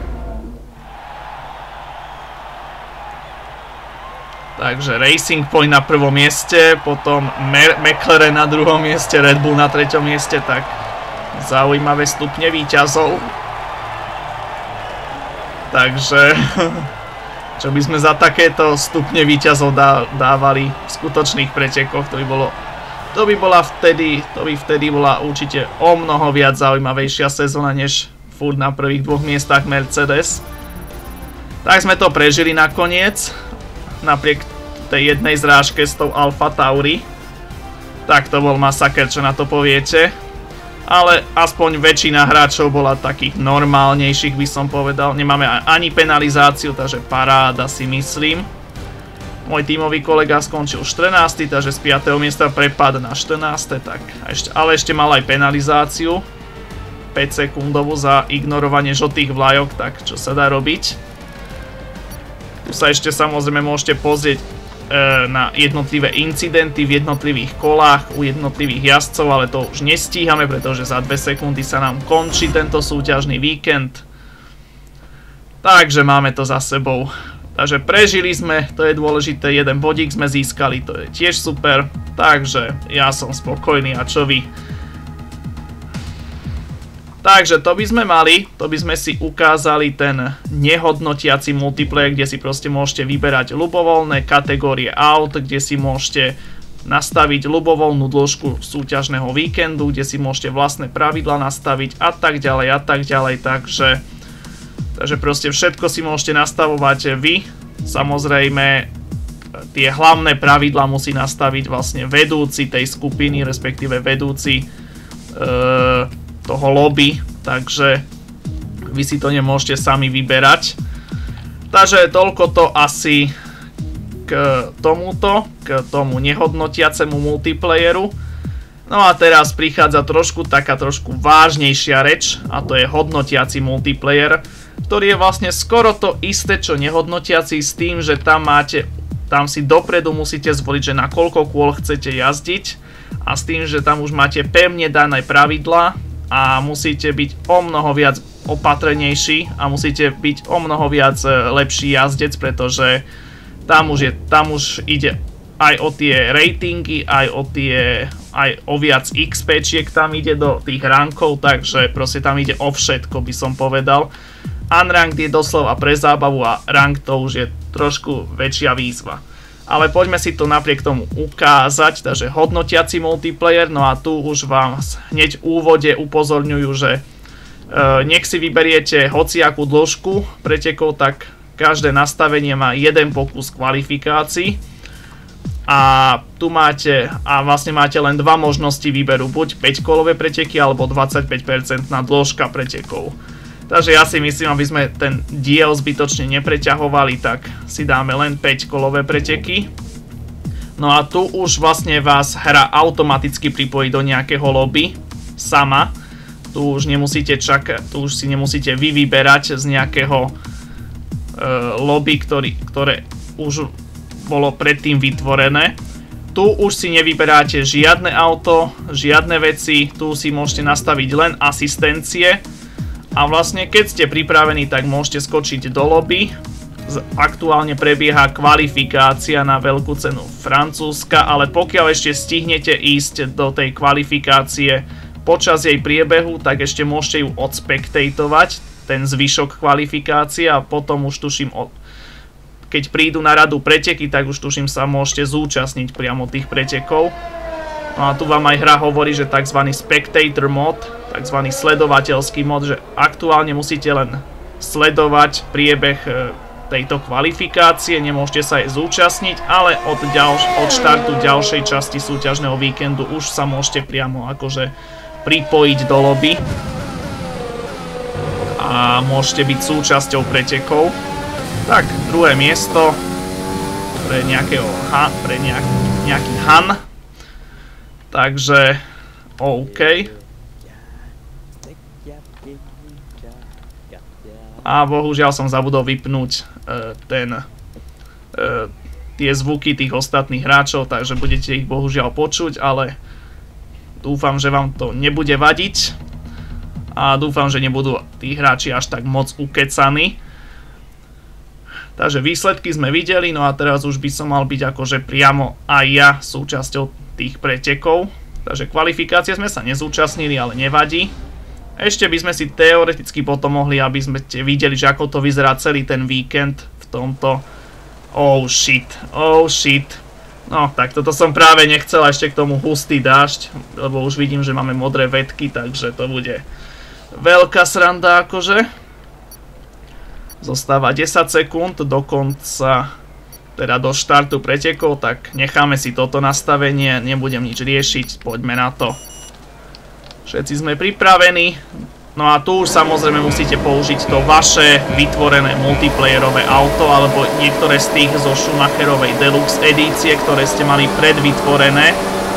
Takže Racing Point na prvom mieste, potom McLaren na druhom mieste, Red Bull na treťom mieste, tak zaujímavé stupne víťazov. Takže čo by sme za takéto stupne víťazov dá, dávali v skutočných pretekoch, to by bolo to by bola vtedy, to by vtedy bola určite o mnoho viac zaujímavejšia sezóna než furt na prvých dvoch miestach Mercedes. Tak sme to prežili nakoniec, napriek tej jednej zrážke s tou Alfa Tauri. Tak to bol masaker, čo na to poviete. Ale aspoň väčšina hráčov bola takých normálnejších, by som povedal. Nemáme ani penalizáciu, takže paráda, si myslím. Môj tímový kolega skončil štrnásty, takže z piateho miesta prepad na štrnáste Tak ešte, ale ešte mal aj penalizáciu päť sekundovú za ignorovanie žltých vlajok, tak čo sa dá robiť. Tu sa ešte samozrejme môžete pozrieť na jednotlivé incidenty v jednotlivých kolách u jednotlivých jazdcov, ale to už nestíhame, pretože za dve sekundy sa nám končí tento súťažný víkend. Takže máme to za sebou. Takže prežili sme, to je dôležité, jeden bodík sme získali, to je tiež super. Takže ja som spokojný, a čo vy? Takže to by sme mali, to by sme si ukázali ten nehodnotiaci multiplayer, kde si proste môžete vyberať ľubovoľné kategórie aut, kde si môžete nastaviť ľubovoľnú dĺžku súťažného víkendu, kde si môžete vlastné pravidlá nastaviť a tak ďalej a tak ďalej, takže, takže proste všetko si môžete nastavovať vy. Samozrejme tie hlavné pravidlá musí nastaviť vlastne vedúci tej skupiny, respektíve vedúci e, toho lobby, takže vy si to nemôžete sami vyberať. Takže toľko to asi k tomuto, k tomu nehodnotiacemu multiplayeru. No a teraz prichádza trošku taká trošku vážnejšia reč, a to je hodnotiaci multiplayer, ktorý je vlastne skoro to isté, čo nehodnotiaci, s tým, že tam máte, tam si dopredu musíte zvoliť, že na koľko kôl chcete jazdiť, a s tým, že tam už máte pevne dané pravidlá a musíte byť o mnoho viac opatrnejší a musíte byť o mnoho viac lepší jazdec, pretože tam už, je, tam už ide aj o tie ratingy, aj o tie, aj o viac iks péčiek tam ide do tých rankov, takže proste tam ide o všetko, by som povedal. Unranked je doslova pre zábavu a rank to už je trošku väčšia výzva. Ale poďme si to napriek tomu ukázať, takže hodnotiaci multiplayer, no a tu už vám hneď v úvode upozorňujú, že e, nech si vyberiete hociakú dĺžku pretekov, tak každé nastavenie má jeden pokus kvalifikácií. A tu máte, a vlastne máte len dva možnosti výberu, buď päťkolové preteky alebo dvadsaťpäť percent dĺžka pretekov. Takže ja si myslím, aby sme ten diel zbytočne nepreťahovali, tak si dáme len päťkolové preteky. No a tu už vlastne vás hra automaticky pripojí do nejakého lobby sama. Tu už nemusíte čakať, tu už si nemusíte vy vyberať z nejakého e, lobby, ktorý, ktoré už bolo predtým vytvorené. Tu už si nevyberáte žiadne auto, žiadne veci, tu si môžete nastaviť len asistencie. A vlastne keď ste pripravení, tak môžete skočiť do lobby. Aktuálne prebieha kvalifikácia na veľkú cenu Francúzska, ale pokiaľ ešte stihnete ísť do tej kvalifikácie počas jej priebehu, tak ešte môžete ju odspektejtovať, ten zvyšok kvalifikácie, a potom už tuším, keď prídu na radu preteky, tak už tuším sa môžete zúčastniť priamo tých pretekov. No a tu vám aj hra hovorí, že tzv. Spectator mod, tzv. Sledovateľský mod, že aktuálne musíte len sledovať priebeh tejto kvalifikácie, nemôžete sa jej zúčastniť, ale od, ďalš od štartu ďalšej časti súťažného víkendu už sa môžete priamo akože pripojiť do lobby a môžete byť súčasťou pretekov. Tak, druhé miesto pre nejakého ha, pre nejak, nejaký Han. Takže OK. A bohužiaľ som zabudol vypnúť uh, ten uh, tie zvuky tých ostatných hráčov, takže budete ich bohužiaľ počuť, ale dúfam, že vám to nebude vadiť a dúfam, že nebudú tí hráči až tak moc ukecaní. Takže výsledky sme videli, no a teraz už by som mal byť akože priamo aj ja súčasťou tých pretekov. Takže kvalifikácie sme sa nezúčastnili, ale nevadí. Ešte by sme si teoreticky potom mohli, aby sme videli, že ako to vyzerá celý ten víkend v tomto. Oh shit, oh shit. No, tak toto som práve nechcel, ešte k tomu hustý dážď, lebo už vidím, že máme modré vedky, takže to bude veľká sranda akože. Zostáva desať sekúnd do konca, teda do štartu pretekov, tak necháme si toto nastavenie, nebudem nič riešiť, poďme na to. Všetci sme pripravení, no a tu už samozrejme musíte použiť to vaše vytvorené multiplayerové auto, alebo niektoré z tých zo Schumacherovej Deluxe edície, ktoré ste mali predvytvorené.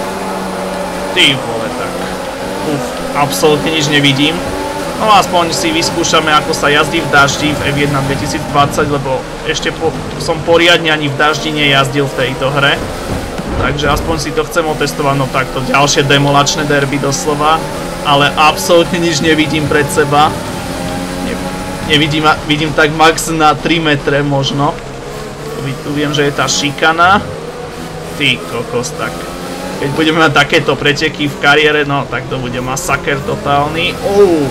Ty vole, tak, uf, absolútne nič nevidím. No aspoň si vyskúšame, ako sa jazdí v daždi v ef jeden dvetisícdvadsať, lebo ešte po, som poriadne ani v daždi nejazdil v tejto hre. Takže aspoň si to chcem otestovať, no takto ďalšie demolačné derby doslova. Ale absolútne nič nevidím pred seba. Ne, nevidím, vidím tak max na tri metre možno. Tu viem, že je tá šikana. Ty kokos, tak. Keď budeme mať takéto preteky v kariére, no tak to bude masaker totálny. Ouuu.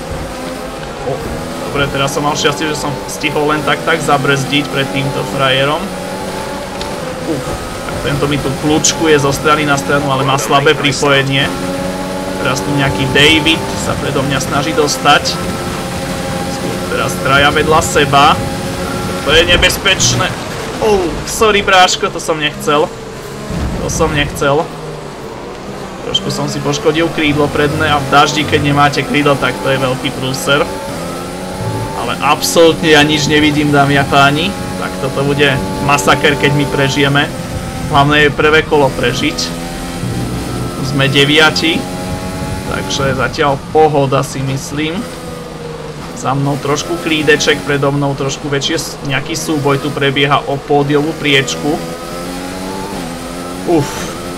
Oh, dobre, teraz som mal šťastie, že som stihol len tak tak zabrzdiť pred týmto frajerom. Uf, tak tento mi tu kľúčkuje zo strany na stranu, ale má slabé pripojenie. Teraz tu nejaký David sa predo mňa snaží dostať. Teraz traja vedľa seba. To je nebezpečné. Oh, sorry bráško, to som nechcel. To som nechcel. Trošku som si poškodil krídlo predné a v daždi, keď nemáte krídlo, tak to je veľký prúser. Ale absolútne ja nič nevidím, dámy a páni. Tak toto bude masaker, keď my prežijeme. Hlavné je prvé kolo prežiť. Sme deviati. Takže zatiaľ pohoda, si myslím. Za mnou trošku krídeček, predo mnou trošku väčšie nejaký súboj tu prebieha o pódiovú priečku. Uf.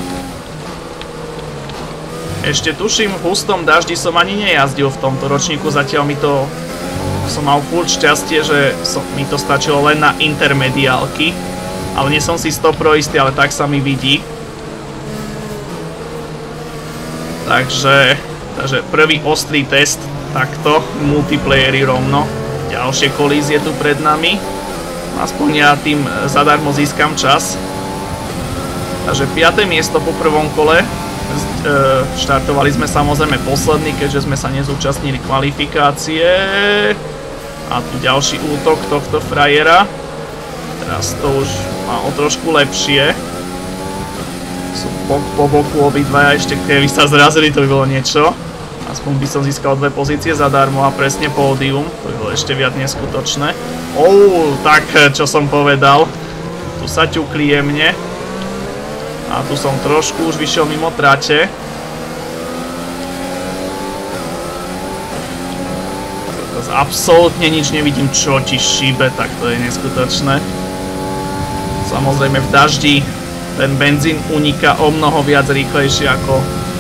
Ešte tuším, v hustom daždi som ani nejazdil v tomto ročníku, zatiaľ mi to... Som mal furt šťastie, že som, mi to stačilo len na intermediálky. Ale nie som si sto percent istý, ale tak sa mi vidí. Takže... Takže prvý ostrý test, takto, multiplayery rovno. Ďalšie kolízie tu pred nami. Aspoň ja tým zadarmo získam čas. Takže piate miesto po prvom kole. Štartovali sme samozrejme posledný, keďže sme sa nezúčastnili kvalifikácie. A tu ďalší útok tohto frajera. Teraz to už má o trošku lepšie. Sú bok po boku obidvaja, ešte keby sa zrazili, to by bolo niečo. Aspoň by som získal dve pozície zadarmo a presne pódium. To by bolo ešte viac neskutočné. Ouu, tak čo som povedal. Tu sa ťukli jemne. A tu som trošku už vyšiel mimo trate. Absolútne nič nevidím, čo ti šíbe, tak to je neskutočné. Samozrejme v daždi ten benzín uniká o mnoho viac rýchlejšie ako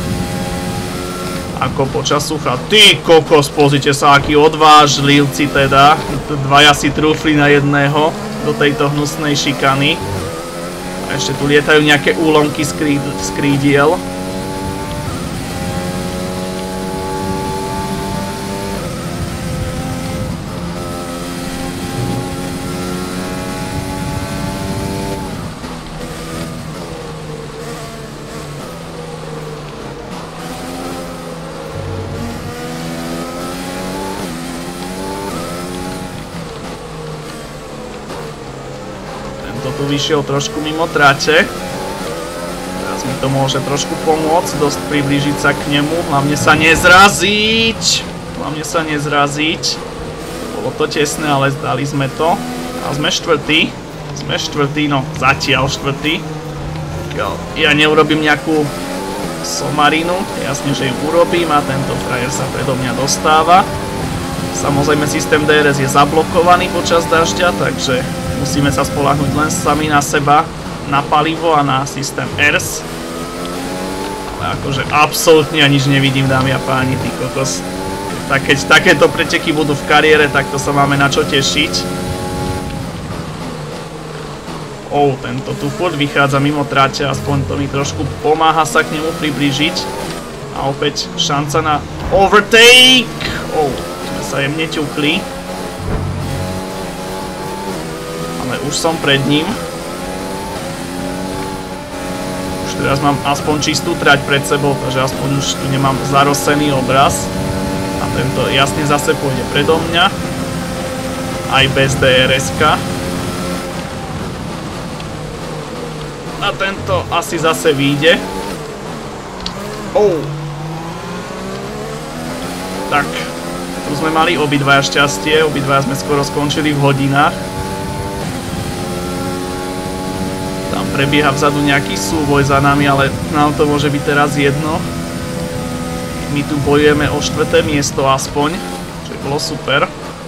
ako počas sucha. Ty kokos, pozrite sa, akí odvážlivci teda. Dvaja si trúfli na jedného do tejto hnusnej šikany. A ešte tu lietajú nejaké úlomky z krídiel. Tento tu vyšiel trošku mimo trate. Teraz mi to môže trošku pomôcť, dosť priblížiť sa k nemu. Hlavne sa nezraziť. Hlavne sa nezraziť. Bolo to tesné, ale zdali sme to. A sme štvrtý. Sme štvrtý, no zatiaľ štvrtý. Ja neurobím nejakú somarinu, jasne, že ju urobím a tento frajer sa predo mňa dostáva. Samozrejme systém dé er es je zablokovaný počas dažďa, takže musíme sa spoľahnúť len sami na seba, na palivo a na systém é er es. Ale akože absolútne ja nič nevidím, dámy a páni, ty kokos. Tak keď takéto preteky budú v kariére, tak to sa máme na čo tešiť. Oh, tento tu furt vychádza mimo tráte, aspoň to mi trošku pomáha sa k nemu priblížiť. A opäť šanca na overtake! Oh, sme sa jemne ťukli. Ale už som pred ním. Už teraz mám aspoň čistú trať pred sebou, takže aspoň už tu nemám zarosený obraz. A tento jasne zase pôjde predo mňa. Aj bez dé er eska. A tento asi zase vyjde. Oh. Tak, tu sme mali obidvaja šťastie, obidvaja sme skoro skončili v hodinách. Tam prebieha vzadu nejaký súboj za nami, ale nám to môže byť teraz jedno. My tu bojujeme o štvrté miesto aspoň, čo by bolo super.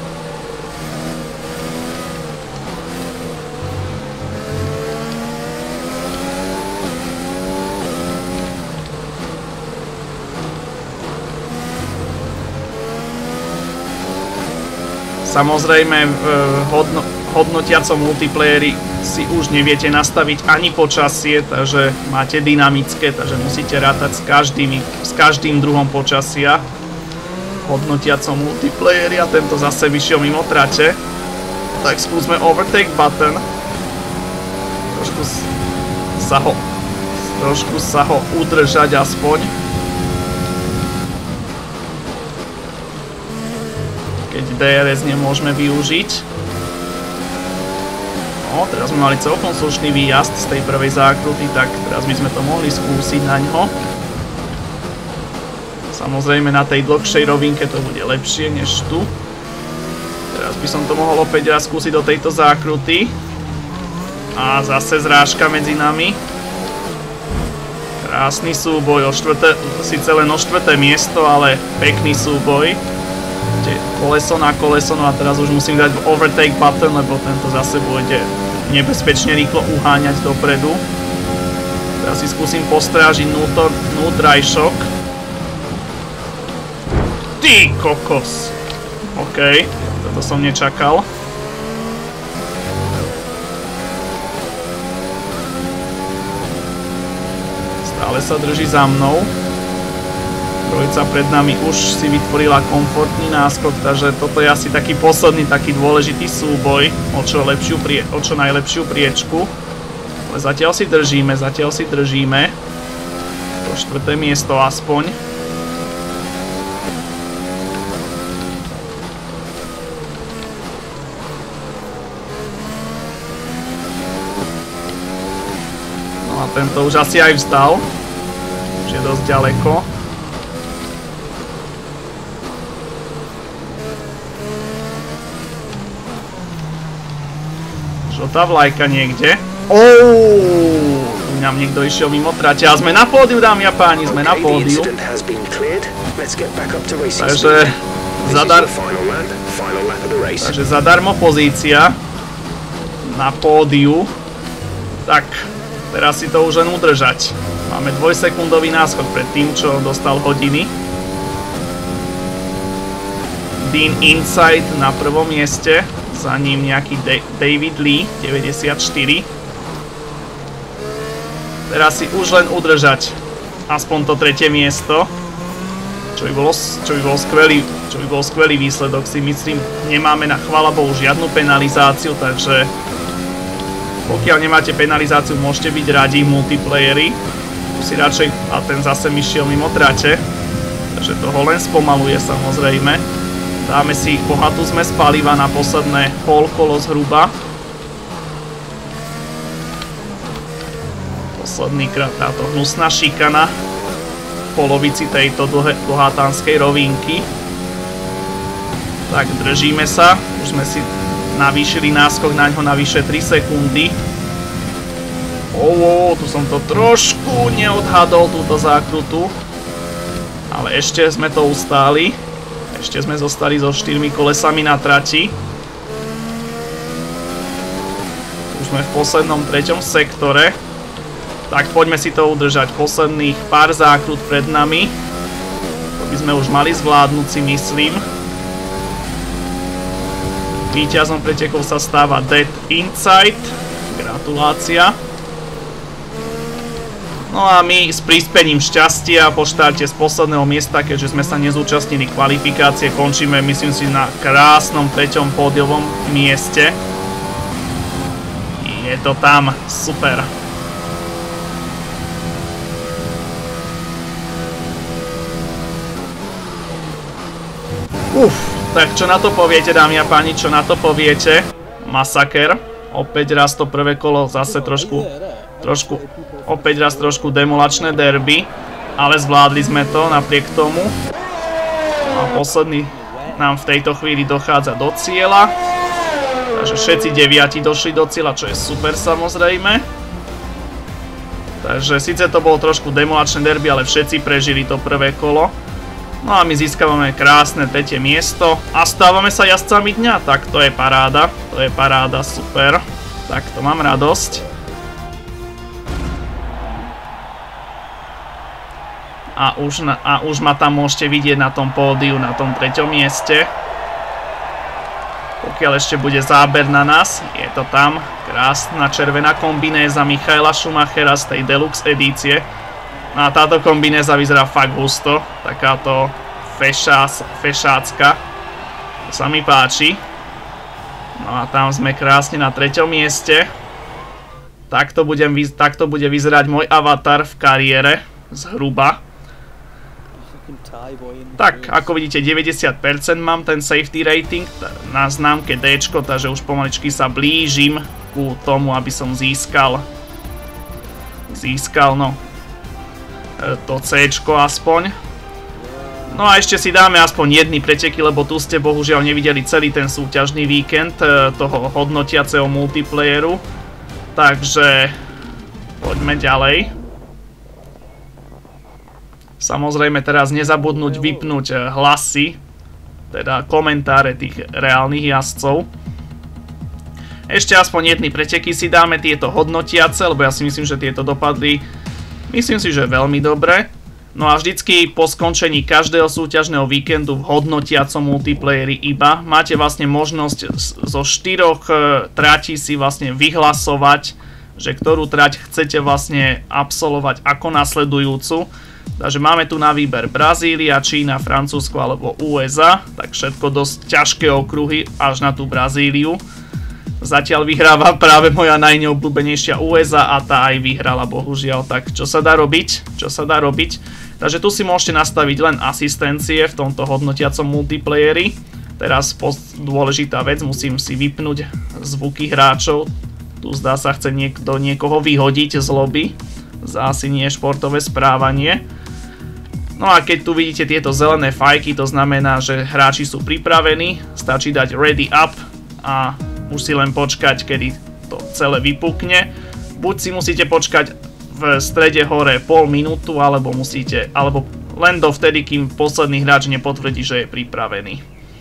Samozrejme, v hodno, hodnotiacom multiplayeri si už neviete nastaviť ani počasie, takže máte dynamické, takže musíte rátať s každým, s každým druhom počasia. Hodnotiacom multiplayeri a tento zase vyšiel mimo trate. Tak skúsme overtake button. Trošku sa ho, trošku sa ho udržať aspoň. Keď dé er es nemôžeme využiť. No, teraz sme mali celkom slušný výjazd z tej prvej zákruty, tak teraz by sme to mohli skúsiť na ňo. Samozrejme na tej dlhšej rovinke to bude lepšie než tu. Teraz by som to mohol opäť raz skúsiť do tejto zákruty. A zase zrážka medzi nami. Krásny súboj, o štvrté, síce len o štvrté miesto, ale pekný súboj. Koleso na koleso, no a teraz už musím dať overtake button, lebo tento zase bude nebezpečne rýchlo uháňať dopredu. Teraz si skúsim postrážiť null dry shock. Ty kokos! OK, toto som nečakal. Stále sa drží za mnou. Trojica pred nami už si vytvorila komfortný náskok, takže toto je asi taký posledný, taký dôležitý súboj o čo, lepšiu prie, o čo najlepšiu priečku. Ale zatiaľ si držíme, zatiaľ si držíme. To štvrté miesto aspoň. No a tento už asi aj vstal. Už je dosť ďaleko. Žltá vlajka niekde. Ouuu, nám niekto išiel mimo trate a sme na pódiu, dámy a páni, sme na pódiu. Takže zadar... Takže zadarmo pozícia na pódiu. Tak, teraz si to už len udržať. Máme dvojsekundový náskok pred tým, čo dostal hodiny. Dean Insight na prvom mieste. Za ním nejaký David Lee, deväťdesiatštyri. Teraz si už len udržať aspoň to tretie miesto. Čo by bolo, čo by bol skvelý, čo by bol skvelý výsledok, si myslím. Nemáme na chvála Bohu žiadnu penalizáciu, takže pokiaľ nemáte penalizáciu, môžete byť radi v multiplayeri. Si radšej, a ten zase mi šiel mimo trate, takže toho len spomaluje samozrejme. Dáme si bohatú zmes paliva na posledné pol kolo zhruba. posledný krát táto hnusná šikana v polovici tejto dlhátánskej rovinky. Tak držíme sa, už sme si navýšili náskok na ňo na vyše tri sekundy. Ooo, tu som to trošku neodhadol, túto zákrutu. Ale ešte sme to ustáli. Ešte sme zostali so štyrmi kolesami na trati. Už sme v poslednom treťom sektore. Tak poďme si to udržať. Posledných pár zákrut pred nami. To by sme už mali zvládnuť, si myslím. Víťazom pretekov sa stáva Dead Insight. Gratulácia. No a my s prispením šťastia po štarte z posledného miesta, keďže sme sa nezúčastnili kvalifikácie, končíme, myslím si, na krásnom treťom pódiovom mieste. Je to tam, super. Uf, tak čo na to poviete, dámy a páni, čo na to poviete? Masaker. Opäť raz to prvé kolo zase trošku, trošku, opäť raz trošku demolačné derby, ale zvládli sme to napriek tomu. A posledný nám v tejto chvíli dochádza do cieľa. Takže všetci deviati došli do cieľa, čo je super samozrejme. Takže síce to bolo trošku demolačné derby, ale všetci prežili to prvé kolo. No a my získavame krásne tretie miesto a stávame sa jazdcami dňa, tak to je paráda, to je paráda, super. Tak to mám radosť. A už, na, a už ma tam môžete vidieť na tom pódiu, na tom treťom mieste. Pokiaľ ešte bude záber na nás, je to tam. Krásna červená kombinéza Michaela Schumachera z tej Deluxe edície. No a táto kombinéza vyzerá fakt husto, takáto fešás, fešácka, to sa mi páči. No a tam sme krásne na treťom mieste. Takto, budem, takto bude vyzerať môj avatar v kariére, zhruba. Tak, ako vidíte, deväťdesiat percent mám ten safety rating na známke D, takže už pomaličky sa blížim ku tomu, aby som získal, získal, no, to C aspoň. No a ešte si dáme aspoň jedny preteky, lebo tu ste bohužiaľ nevideli celý ten súťažný víkend toho hodnotiaceho multiplayeru. Takže poďme ďalej. Samozrejme teraz nezabudnúť vypnúť hlasy, teda komentáre tých reálnych jazdcov. Ešte aspoň jedny preteky si dáme, tieto hodnotiace, lebo ja si myslím, že tieto dopadli, myslím si, že veľmi dobre. No a vždycky po skončení každého súťažného víkendu v hodnotiacom multiplayeri iba máte vlastne možnosť zo štyroch tratí si vlastne vyhlasovať, že ktorú trať chcete vlastne absolvovať ako nasledujúcu. Takže máme tu na výber Brazília, Čína, Francúzsko alebo U S A, tak všetko dosť ťažké okruhy až na tú Brazíliu. Zatiaľ vyhráva práve moja najneobľúbenejšia U S A a tá aj vyhrala bohužiaľ, tak čo sa dá robiť? Čo sa dá robiť? Takže tu si môžete nastaviť len asistencie v tomto hodnotiacom multiplayeri. Teraz dôležitá vec, musím si vypnúť zvuky hráčov. Tu zdá sa chce niekto niekoho vyhodiť z lobby za asi nie športové správanie. No a keď tu vidíte tieto zelené fajky, to znamená, že hráči sú pripravení, stačí dať ready up a už si len počkať, kedy to celé vypukne. Buď si musíte počkať v strede hore pol minútu, alebo musíte, alebo len dovtedy, kým posledný hráč nepotvrdí, že je pripravený.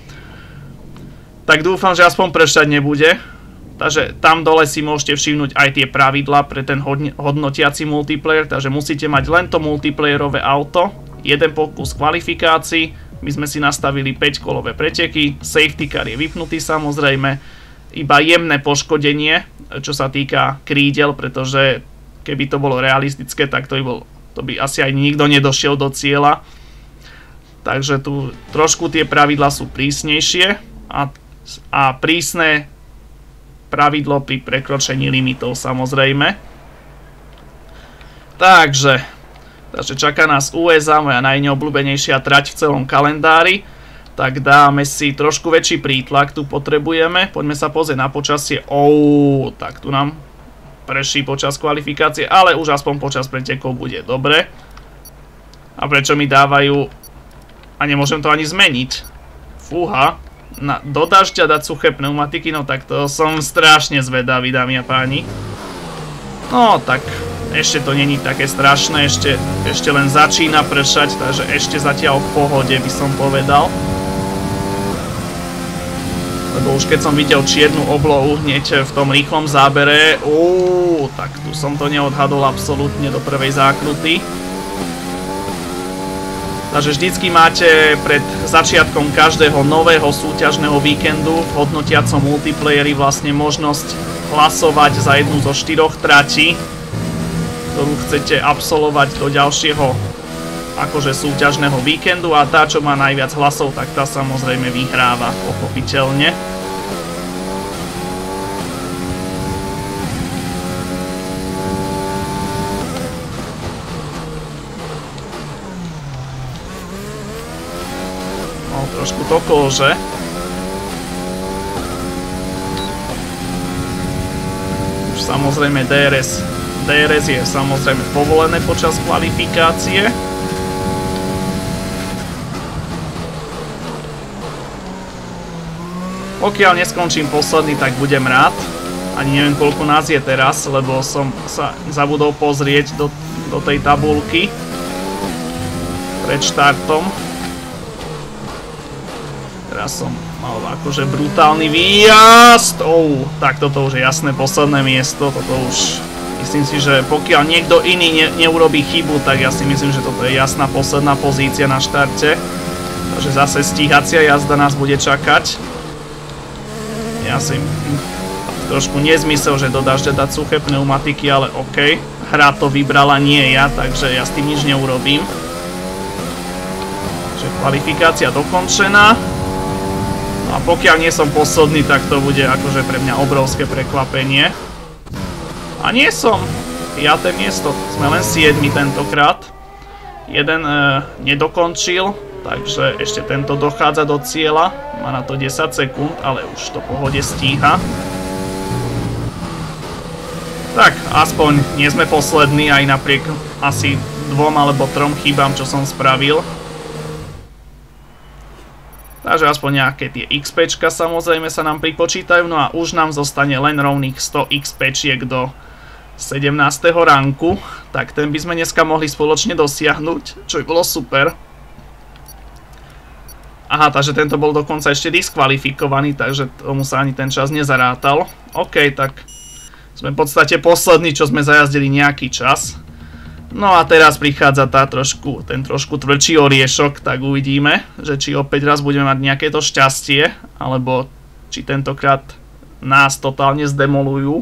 Tak dúfam, že aspoň pršať nebude. Takže tam dole si môžete všimnúť aj tie pravidlá pre ten hodnotiaci multiplayer, takže musíte mať len to multiplayerové auto, jeden pokus kvalifikácií, my sme si nastavili päťkolové preteky, safety car je vypnutý samozrejme, iba jemné poškodenie, čo sa týka krídel, pretože keby to bolo realistické, tak to by, bol, to by asi aj nikto nedošiel do cieľa. Takže tu trošku tie pravidlá sú prísnejšie a, a prísne pravidlo pri prekročení limitov samozrejme. Takže, takže čaká nás U S A, moja najneobľúbenejšia trať v celom kalendári. Tak dáme si trošku väčší prítlak, tu potrebujeme. Poďme sa pozrieť na počasie. Ouuu, tak tu nám prší počas kvalifikácie, ale už aspoň počas pretekov bude dobre. A prečo mi dávajú... A nemôžem to ani zmeniť. Fúha. Na, do dažďa dať suché pneumatiky, no tak to som strašne zvedavý, dámy a páni. No tak, ešte to není také strašné, ešte, ešte len začína pršať, takže ešte zatiaľ v pohode by som povedal. Lebo už keď som videl čiernu oblohu hneď v tom rýchlom zábere, uuu, tak tu som to neodhadol absolútne do prvej zákruty. Takže vždycky máte pred začiatkom každého nového súťažného víkendu v hodnotiacom multiplayeri vlastne možnosť hlasovať za jednu zo štyroch tratí, ktorú chcete absolvovať do ďalšieho akože súťažného víkendu, a tá, čo má najviac hlasov, tak tá samozrejme vyhráva, pochopiteľne. Trošku to kože. Už samozrejme dé er es. dé er es je samozrejme povolené počas kvalifikácie. Pokiaľ neskončím posledný, tak budem rád. Ani neviem, koľko nás je teraz, lebo som sa zabudol pozrieť do, do tej tabulky pred štartom. Teraz som mal akože brutálny výjazd. Oh, tak toto už je jasné posledné miesto. Toto už myslím si, že pokiaľ niekto iný ne, neurobí chybu, tak ja si myslím, že toto je jasná posledná pozícia na štarte. Takže zase stíhacia jazda nás bude čakať. Ja si trošku nezmysel, že do dažďa dať suché pneumatiky, ale OK. Hra to vybrala, nie ja, takže ja s tým nič neurobím. Takže kvalifikácia dokončená. A pokiaľ nie som posledný, tak to bude akože pre mňa obrovské prekvapenie. A nie som. piate miesto. Sme len siedmi tentokrát. Jeden e, nedokončil, takže ešte tento dochádza do cieľa. Má na to desať sekúnd, ale už to pohode stíha. Tak, aspoň nie sme poslední, aj napriek asi dvom alebo trom chybám, čo som spravil. Takže aspoň nejaké tie iks péčka samozrejme sa nám pripočítajú, no a už nám zostane len rovných sto iks péčiek do sedemnásteho ranku, tak ten by sme dneska mohli spoločne dosiahnuť, čo by bolo super. Aha, takže tento bol dokonca ešte diskvalifikovaný, takže tomu sa ani ten čas nezarátal. OK, tak sme v podstate poslední, čo sme zajazdili nejaký čas. No a teraz prichádza tá trošku, ten trošku tvrdší oriešok, tak uvidíme, že či opäť raz budeme mať nejaké to šťastie, alebo či tentokrát nás totálne zdemolujú.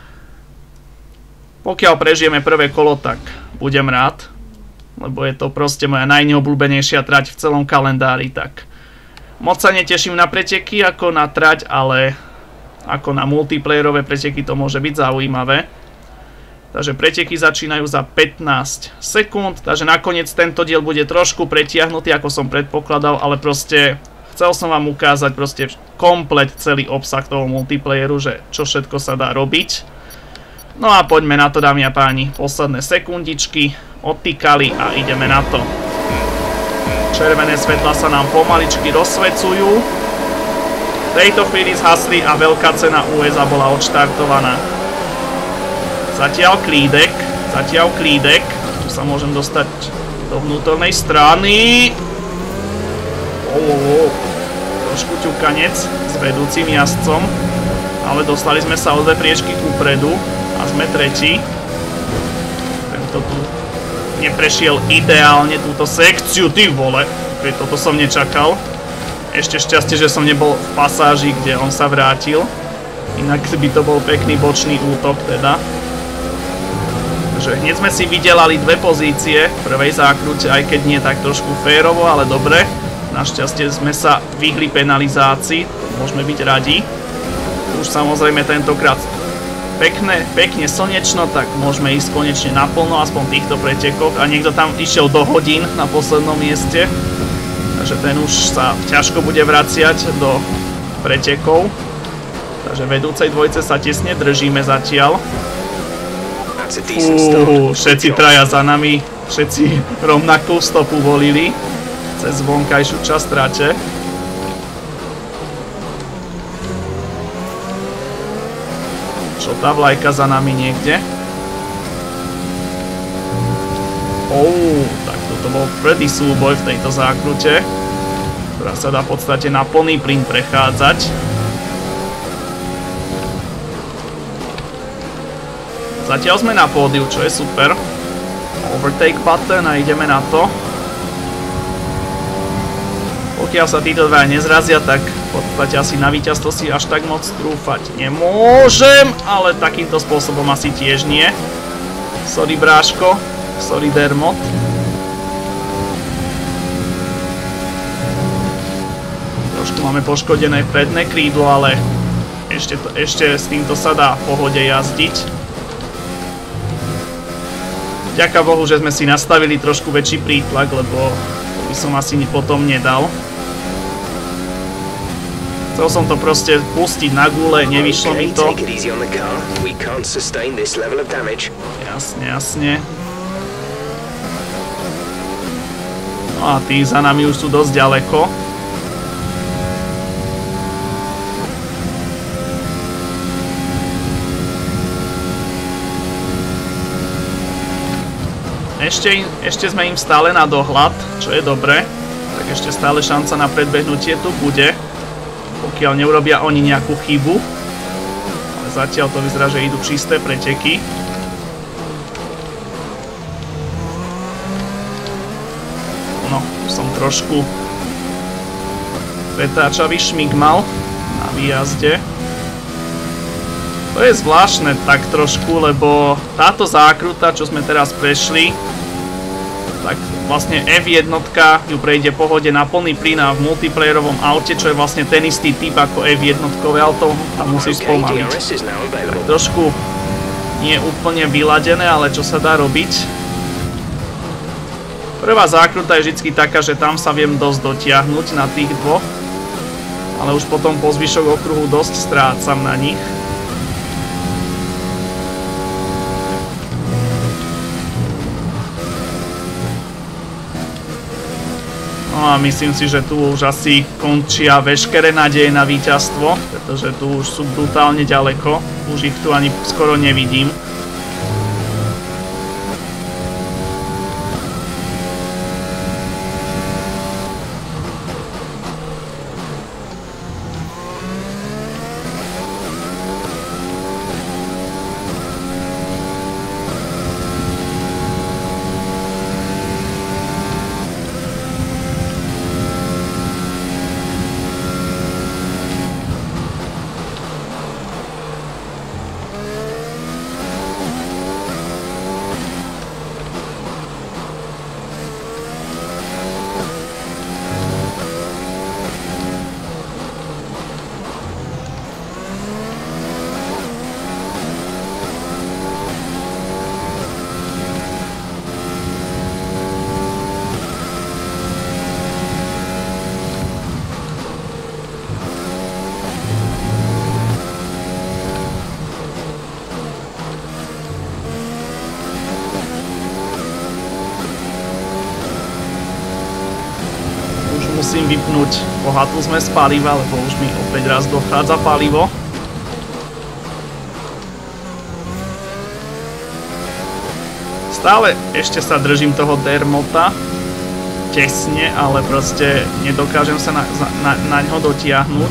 Pokiaľ prežijeme prvé kolo, tak budem rád, lebo je to proste moja najneobľúbenejšia trať v celom kalendári, tak moc sa neteším na preteky ako na trať, ale ako na multiplayerové preteky to môže byť zaujímavé. Takže preteky začínajú za pätnásť sekúnd, takže nakoniec tento diel bude trošku pretiahnutý, ako som predpokladal, ale proste chcel som vám ukázať proste komplet celý obsah toho multiplayeru, že čo všetko sa dá robiť. No a poďme na to, dámy a páni, posledné sekundičky odtýkali a ideme na to. Červené svetla sa nám pomaličky rozsvecujú. V tejto chvíli zhasli a veľká cena ú es á bola odštartovaná. Zatiaľ klídek, zatiaľ klídek, tu sa môžem dostať do vnútornej strany. Oh, oh, oh. Trošku ťukanec s vedúcim jazdcom, ale dostali sme sa o dve priečky kupredu a sme tretí. Tento tu neprešiel ideálne túto sekciu, ty vole, toto som nečakal. Ešte šťastie, že som nebol v pasáži, kde on sa vrátil, inak by to bol pekný bočný útok teda. Takže hneď sme si vydelali dve pozície v prvej zákrute, aj keď nie tak trošku férovo, ale dobre. Našťastie sme sa vyhli penalizácii, môžeme byť radi. Už samozrejme tentokrát pekné, pekne slnečno, tak môžeme ísť konečne naplno, aspoň v týchto pretekoch. A niekto tam išiel do hodín na poslednom mieste, takže ten už sa ťažko bude vraciať do pretekov. Takže vedúcej dvojce sa tesne držíme zatiaľ. Fú, všetci traja za nami, všetci rovnakú stopu volili cez vonkajšiu časť trate. Čo tá vlajka za nami niekde? Ouu, tak toto bol tvrdý súboj v tejto zákrute, ktorá sa dá v podstate na plný plyn prechádzať. Zatiaľ sme na pódiu, čo je super. Overtake button a ideme na to. Pokiaľ sa títo dva nezrazia, tak v podstate asi na víťazstvo si až tak moc trúfať nemôžem, ale takýmto spôsobom asi tiež nie. Sorry bráško, sorry Dermot. Trošku máme poškodené predné krídlo, ale ešte, to, ešte s týmto sa dá v pohode jazdiť. Ďaká Bohu, že sme si nastavili trošku väčší prítlak, lebo to by som asi potom nedal. Chcel som to proste pustiť na gule, nevyšlo mi to. Jasne, jasne. No a tí za nami už sú dosť ďaleko. Ešte, ešte sme im stále na dohľad, čo je dobré. Tak ešte stále šanca na predbehnutie tu bude. Pokiaľ neurobia oni nejakú chybu. Ale zatiaľ to vyzerá, že idú čisté preteky. No, som trošku pretáčavý šmigmal na výjazde. To je zvláštne tak trošku, lebo táto zákruta, čo sme teraz prešli, tak vlastne ef jedna ju prejde v pohode na plný plyn a v multiplayerovom aute, čo je vlastne ten istý typ ako ef jedna-kové auto, tam musíš spomaliť. Tak trošku nie úplne vyladené, ale čo sa dá robiť. Prvá zákruta je vždy taká, že tam sa viem dosť dotiahnuť na tých dvoch, ale už potom po zvyšok okruhu dosť strácam na nich. No a myslím si, že tu už asi končia veškeré nádeje na víťazstvo, pretože tu už sú brutálne ďaleko, už ich tu ani skoro nevidím. Musím vypnúť bohatú zmes paliva, lebo už mi opäť raz dochádza palivo. Stále ešte sa držím toho Dermota tesne, ale proste nedokážem sa na, na, na ňo dotiahnuť.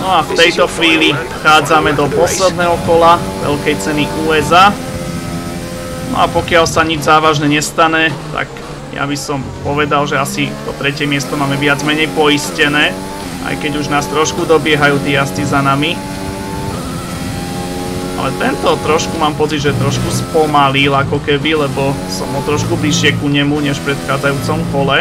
No a v tejto chvíli vchádzame do posledného kola veľkej ceny ú es á. No a pokiaľ sa nič závažné nestane, tak ja by som povedal, že asi to tretie miesto máme viac menej poistené, aj keď už nás trošku dobiehajú tí jazdci za nami. Ale tento trošku mám pocit, že trošku spomalil ako keby, lebo som o trošku bližšie ku nemu než v predchádzajúcom kole.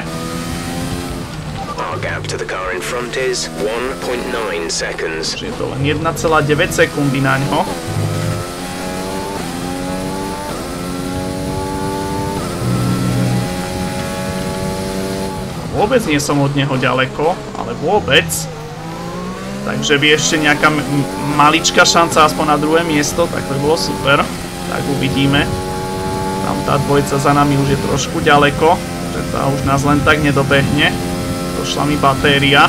Čiže je to len jedna celá deväť sekundy na ňo. Vôbec nie som od neho ďaleko, ale vôbec. Takže by ešte nejaká maličká šanca aspoň na druhé miesto, tak to by bolo super. Tak uvidíme. Tam tá dvojca za nami už je trošku ďaleko, že tá už nás len tak nedobehne. Došla mi batéria.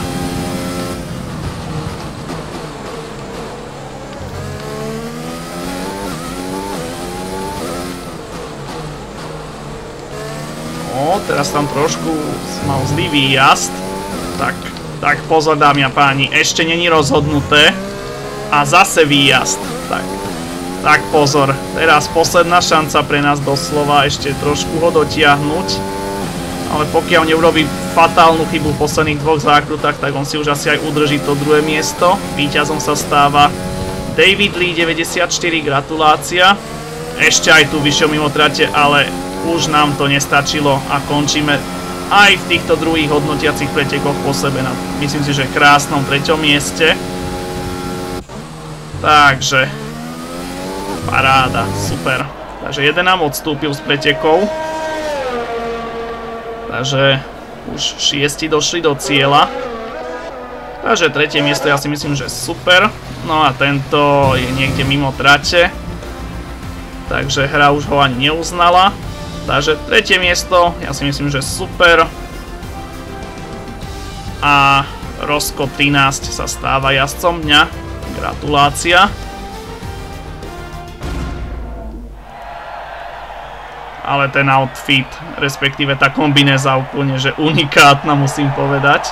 No, teraz tam trošku mal zlý výjazd. Tak, tak pozor dámy a páni, ešte není rozhodnuté. A zase výjazd. Tak, tak pozor, teraz posledná šanca pre nás doslova ešte trošku ho dotiahnuť. Ale pokiaľ neurobí fatálnu chybu v posledných dvoch zákrutách, tak on si už asi aj udrží to druhé miesto. Víťazom sa stáva David Lee deväťdesiatštyri, gratulácia. Ešte aj tu vyšiel mimo trate, ale už nám to nestačilo a končíme aj v týchto druhých hodnotiacich pretekoch po sebe na, myslím si, že krásnom treťom mieste. Takže paráda, super. Takže jeden nám odstúpil z pretekov. Takže už šiesti došli do cieľa. Takže tretie miesto ja si myslím, že super. No a tento je niekde mimo trate. Takže hra už ho ani neuznala. Takže tretie miesto, ja si myslím, že super. A Rosco trinásť sa stáva jazdcom dňa. Gratulácia. Ale ten outfit, respektíve tá kombinéza úplne, že unikátna, musím povedať.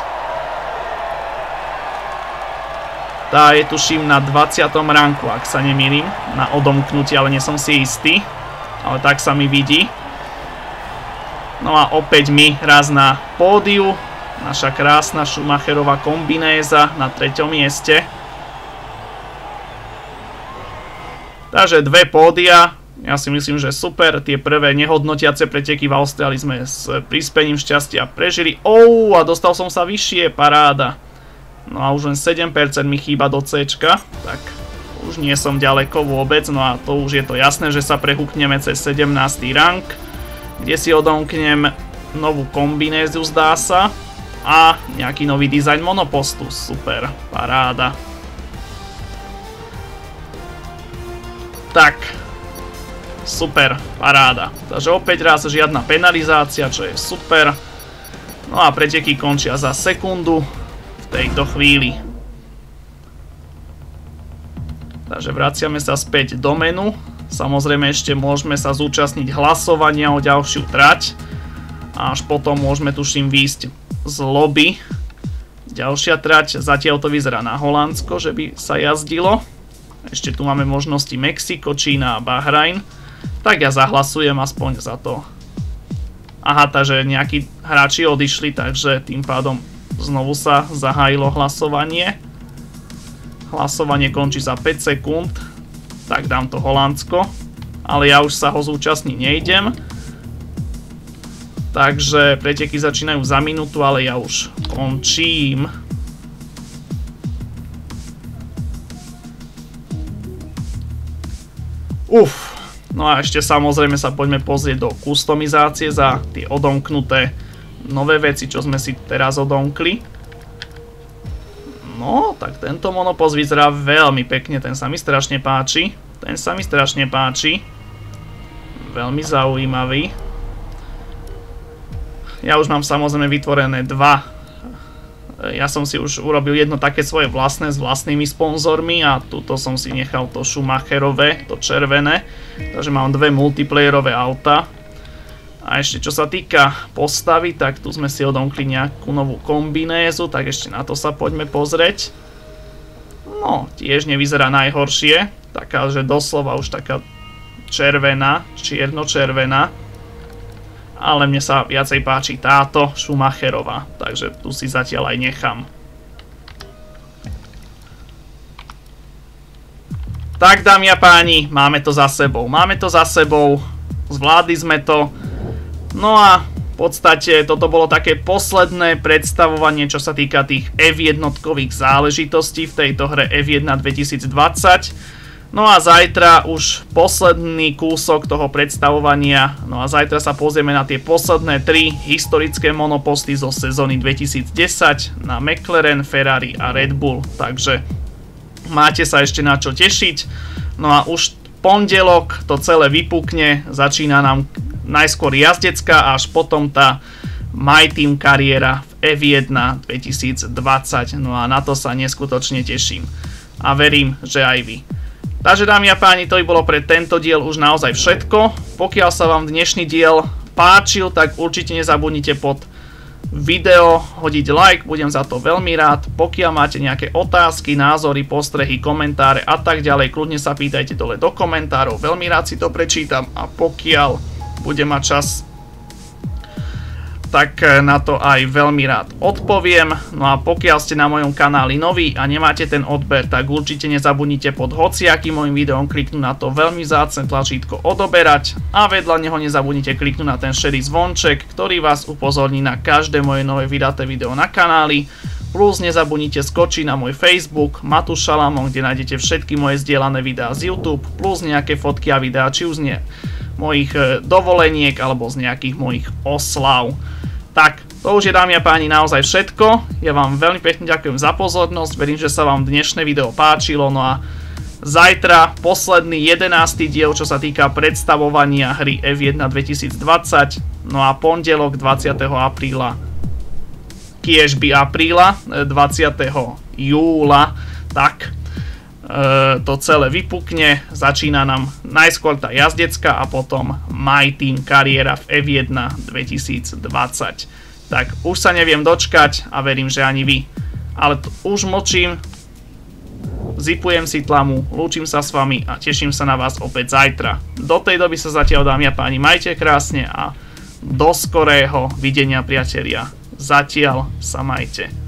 Tá je tuším na dvadsiatom ranku, ak sa nemýlim, na odomknutie, ale nie som si istý. Ale tak sa mi vidí. No a opäť my raz na pódiu. Naša krásna Schumacherová kombinéza na treťom mieste. Takže dve pódia. Ja si myslím, že super. Tie prvé nehodnotiace preteky v Austrálii sme s prispením šťastia prežili. Ou, a dostal som sa vyššie, paráda. No a už len sedem percent mi chýba do C-čka. Tak už nie som ďaleko vôbec. No a to už je to jasné, že sa prehúkneme cez sedemnásty rank. Kde si odomknem novú kombinéziu, zdá sa. A nejaký nový dizajn monopostu. Super, paráda. Tak. Super, paráda. Takže opäť raz žiadna penalizácia, čo je super. No a preteky končia za sekundu v tejto chvíli. Takže vraciame sa späť do menu. Samozrejme ešte môžeme sa zúčastniť hlasovania o ďalšiu trať. A až potom môžeme tuším výjsť z lobby. Ďalšia trať, zatiaľ to vyzerá na Holandsko, že by sa jazdilo. Ešte tu máme možnosti Mexiko, Čína a Bahrajn. Tak ja zahlasujem aspoň za to. Aha, takže nejakí hráči odišli, takže tým pádom znovu sa zahájilo hlasovanie. Hlasovanie končí za päť sekúnd. Tak dám to Holandsko. Ale ja už sa ho zúčastniť nejdem. Takže preteky začínajú za minútu, ale ja už končím. Uf. No a ešte samozrejme sa poďme pozrieť do kustomizácie za tie odomknuté nové veci, čo sme si teraz odomkli. No, tak tento monopost vyzerá veľmi pekne, ten sa mi strašne páči. Ten sa mi strašne páči. Veľmi zaujímavý. Ja už mám samozrejme vytvorené dva. Ja som si už urobil jedno také svoje vlastné s vlastnými sponzormi a tuto som si nechal to Schumacherové, to červené. Takže mám dve multiplayerové auta. A ešte čo sa týka postavy, tak tu sme si odomkli nejakú novú kombinézu, tak ešte na to sa poďme pozrieť. No, tiež nevyzerá najhoršie. Taká, že doslova už taká červená, čierno-červená. Ale mne sa viacej páči táto Schumacherová. Takže tu si zatiaľ aj nechám. Tak, dámy a páni, máme to za sebou. Máme to za sebou. Zvládli sme to. No a v podstate toto bolo také posledné predstavovanie, čo sa týka tých ef jeden-kových záležitostí v tejto hre ef jeden dvetisícdvadsať. No a zajtra už posledný kúsok toho predstavovania. No a zajtra sa pozrieme na tie posledné tri historické monoposty zo sezóny dvetisícdesať na McLaren, Ferrari a Red Bull. Takže máte sa ešte na čo tešiť. No a už pondelok to celé vypukne. Začína nám najskôr jazdecká a až potom tá My Team kariéra v ef jeden dvetisícdvadsať. No a na to sa neskutočne teším. A verím, že aj vy. Takže dámy a páni, to by bolo pre tento diel už naozaj všetko. Pokiaľ sa vám dnešný diel páčil, tak určite nezabudnite pod video hodiť like, budem za to veľmi rád. Pokiaľ máte nejaké otázky, názory, postrehy, komentáre a tak ďalej, kľudne sa pýtajte dole do komentárov, veľmi rád si to prečítam a pokiaľ bude mať čas, tak na to aj veľmi rád odpoviem. No a pokiaľ ste na mojom kanáli noví a nemáte ten odber, tak určite nezabudnite pod hociakým mojim videom kliknúť na to veľmi vzácne tlačítko odoberať a vedľa neho nezabudnite kliknúť na ten šedý zvonček, ktorý vás upozorní na každé moje nové vydaté video na kanáli. Plus nezabudnite skočiť na môj Facebook Matúš Šalamón, kde nájdete všetky moje zdieľané videá z YouTube, plus nejaké fotky a videá, či už nie mojich dovoleniek alebo z nejakých mojich oslav. Tak, to už je, dámy a páni, naozaj všetko. Ja vám veľmi pekne ďakujem za pozornosť, verím, že sa vám dnešné video páčilo. No a zajtra posledný jedenásty diel, čo sa týka predstavovania hry ef jeden dvetisícdvadsať. No a pondelok dvadsiateho apríla, kiežby apríla, dvadsiateho júla, tak to celé vypukne, začína nám najskôr tá jazdecká a potom My Team kariéra v ef jeden dvetisícdvadsať. Tak už sa neviem dočkať a verím, že ani vy. Ale už mlčím, zipujem si tlamu, lúčim sa s vami a teším sa na vás opäť zajtra. Do tej doby sa zatiaľ, dámy a páni, majte krásne a do skorého videnia, priatelia. Zatiaľ sa majte.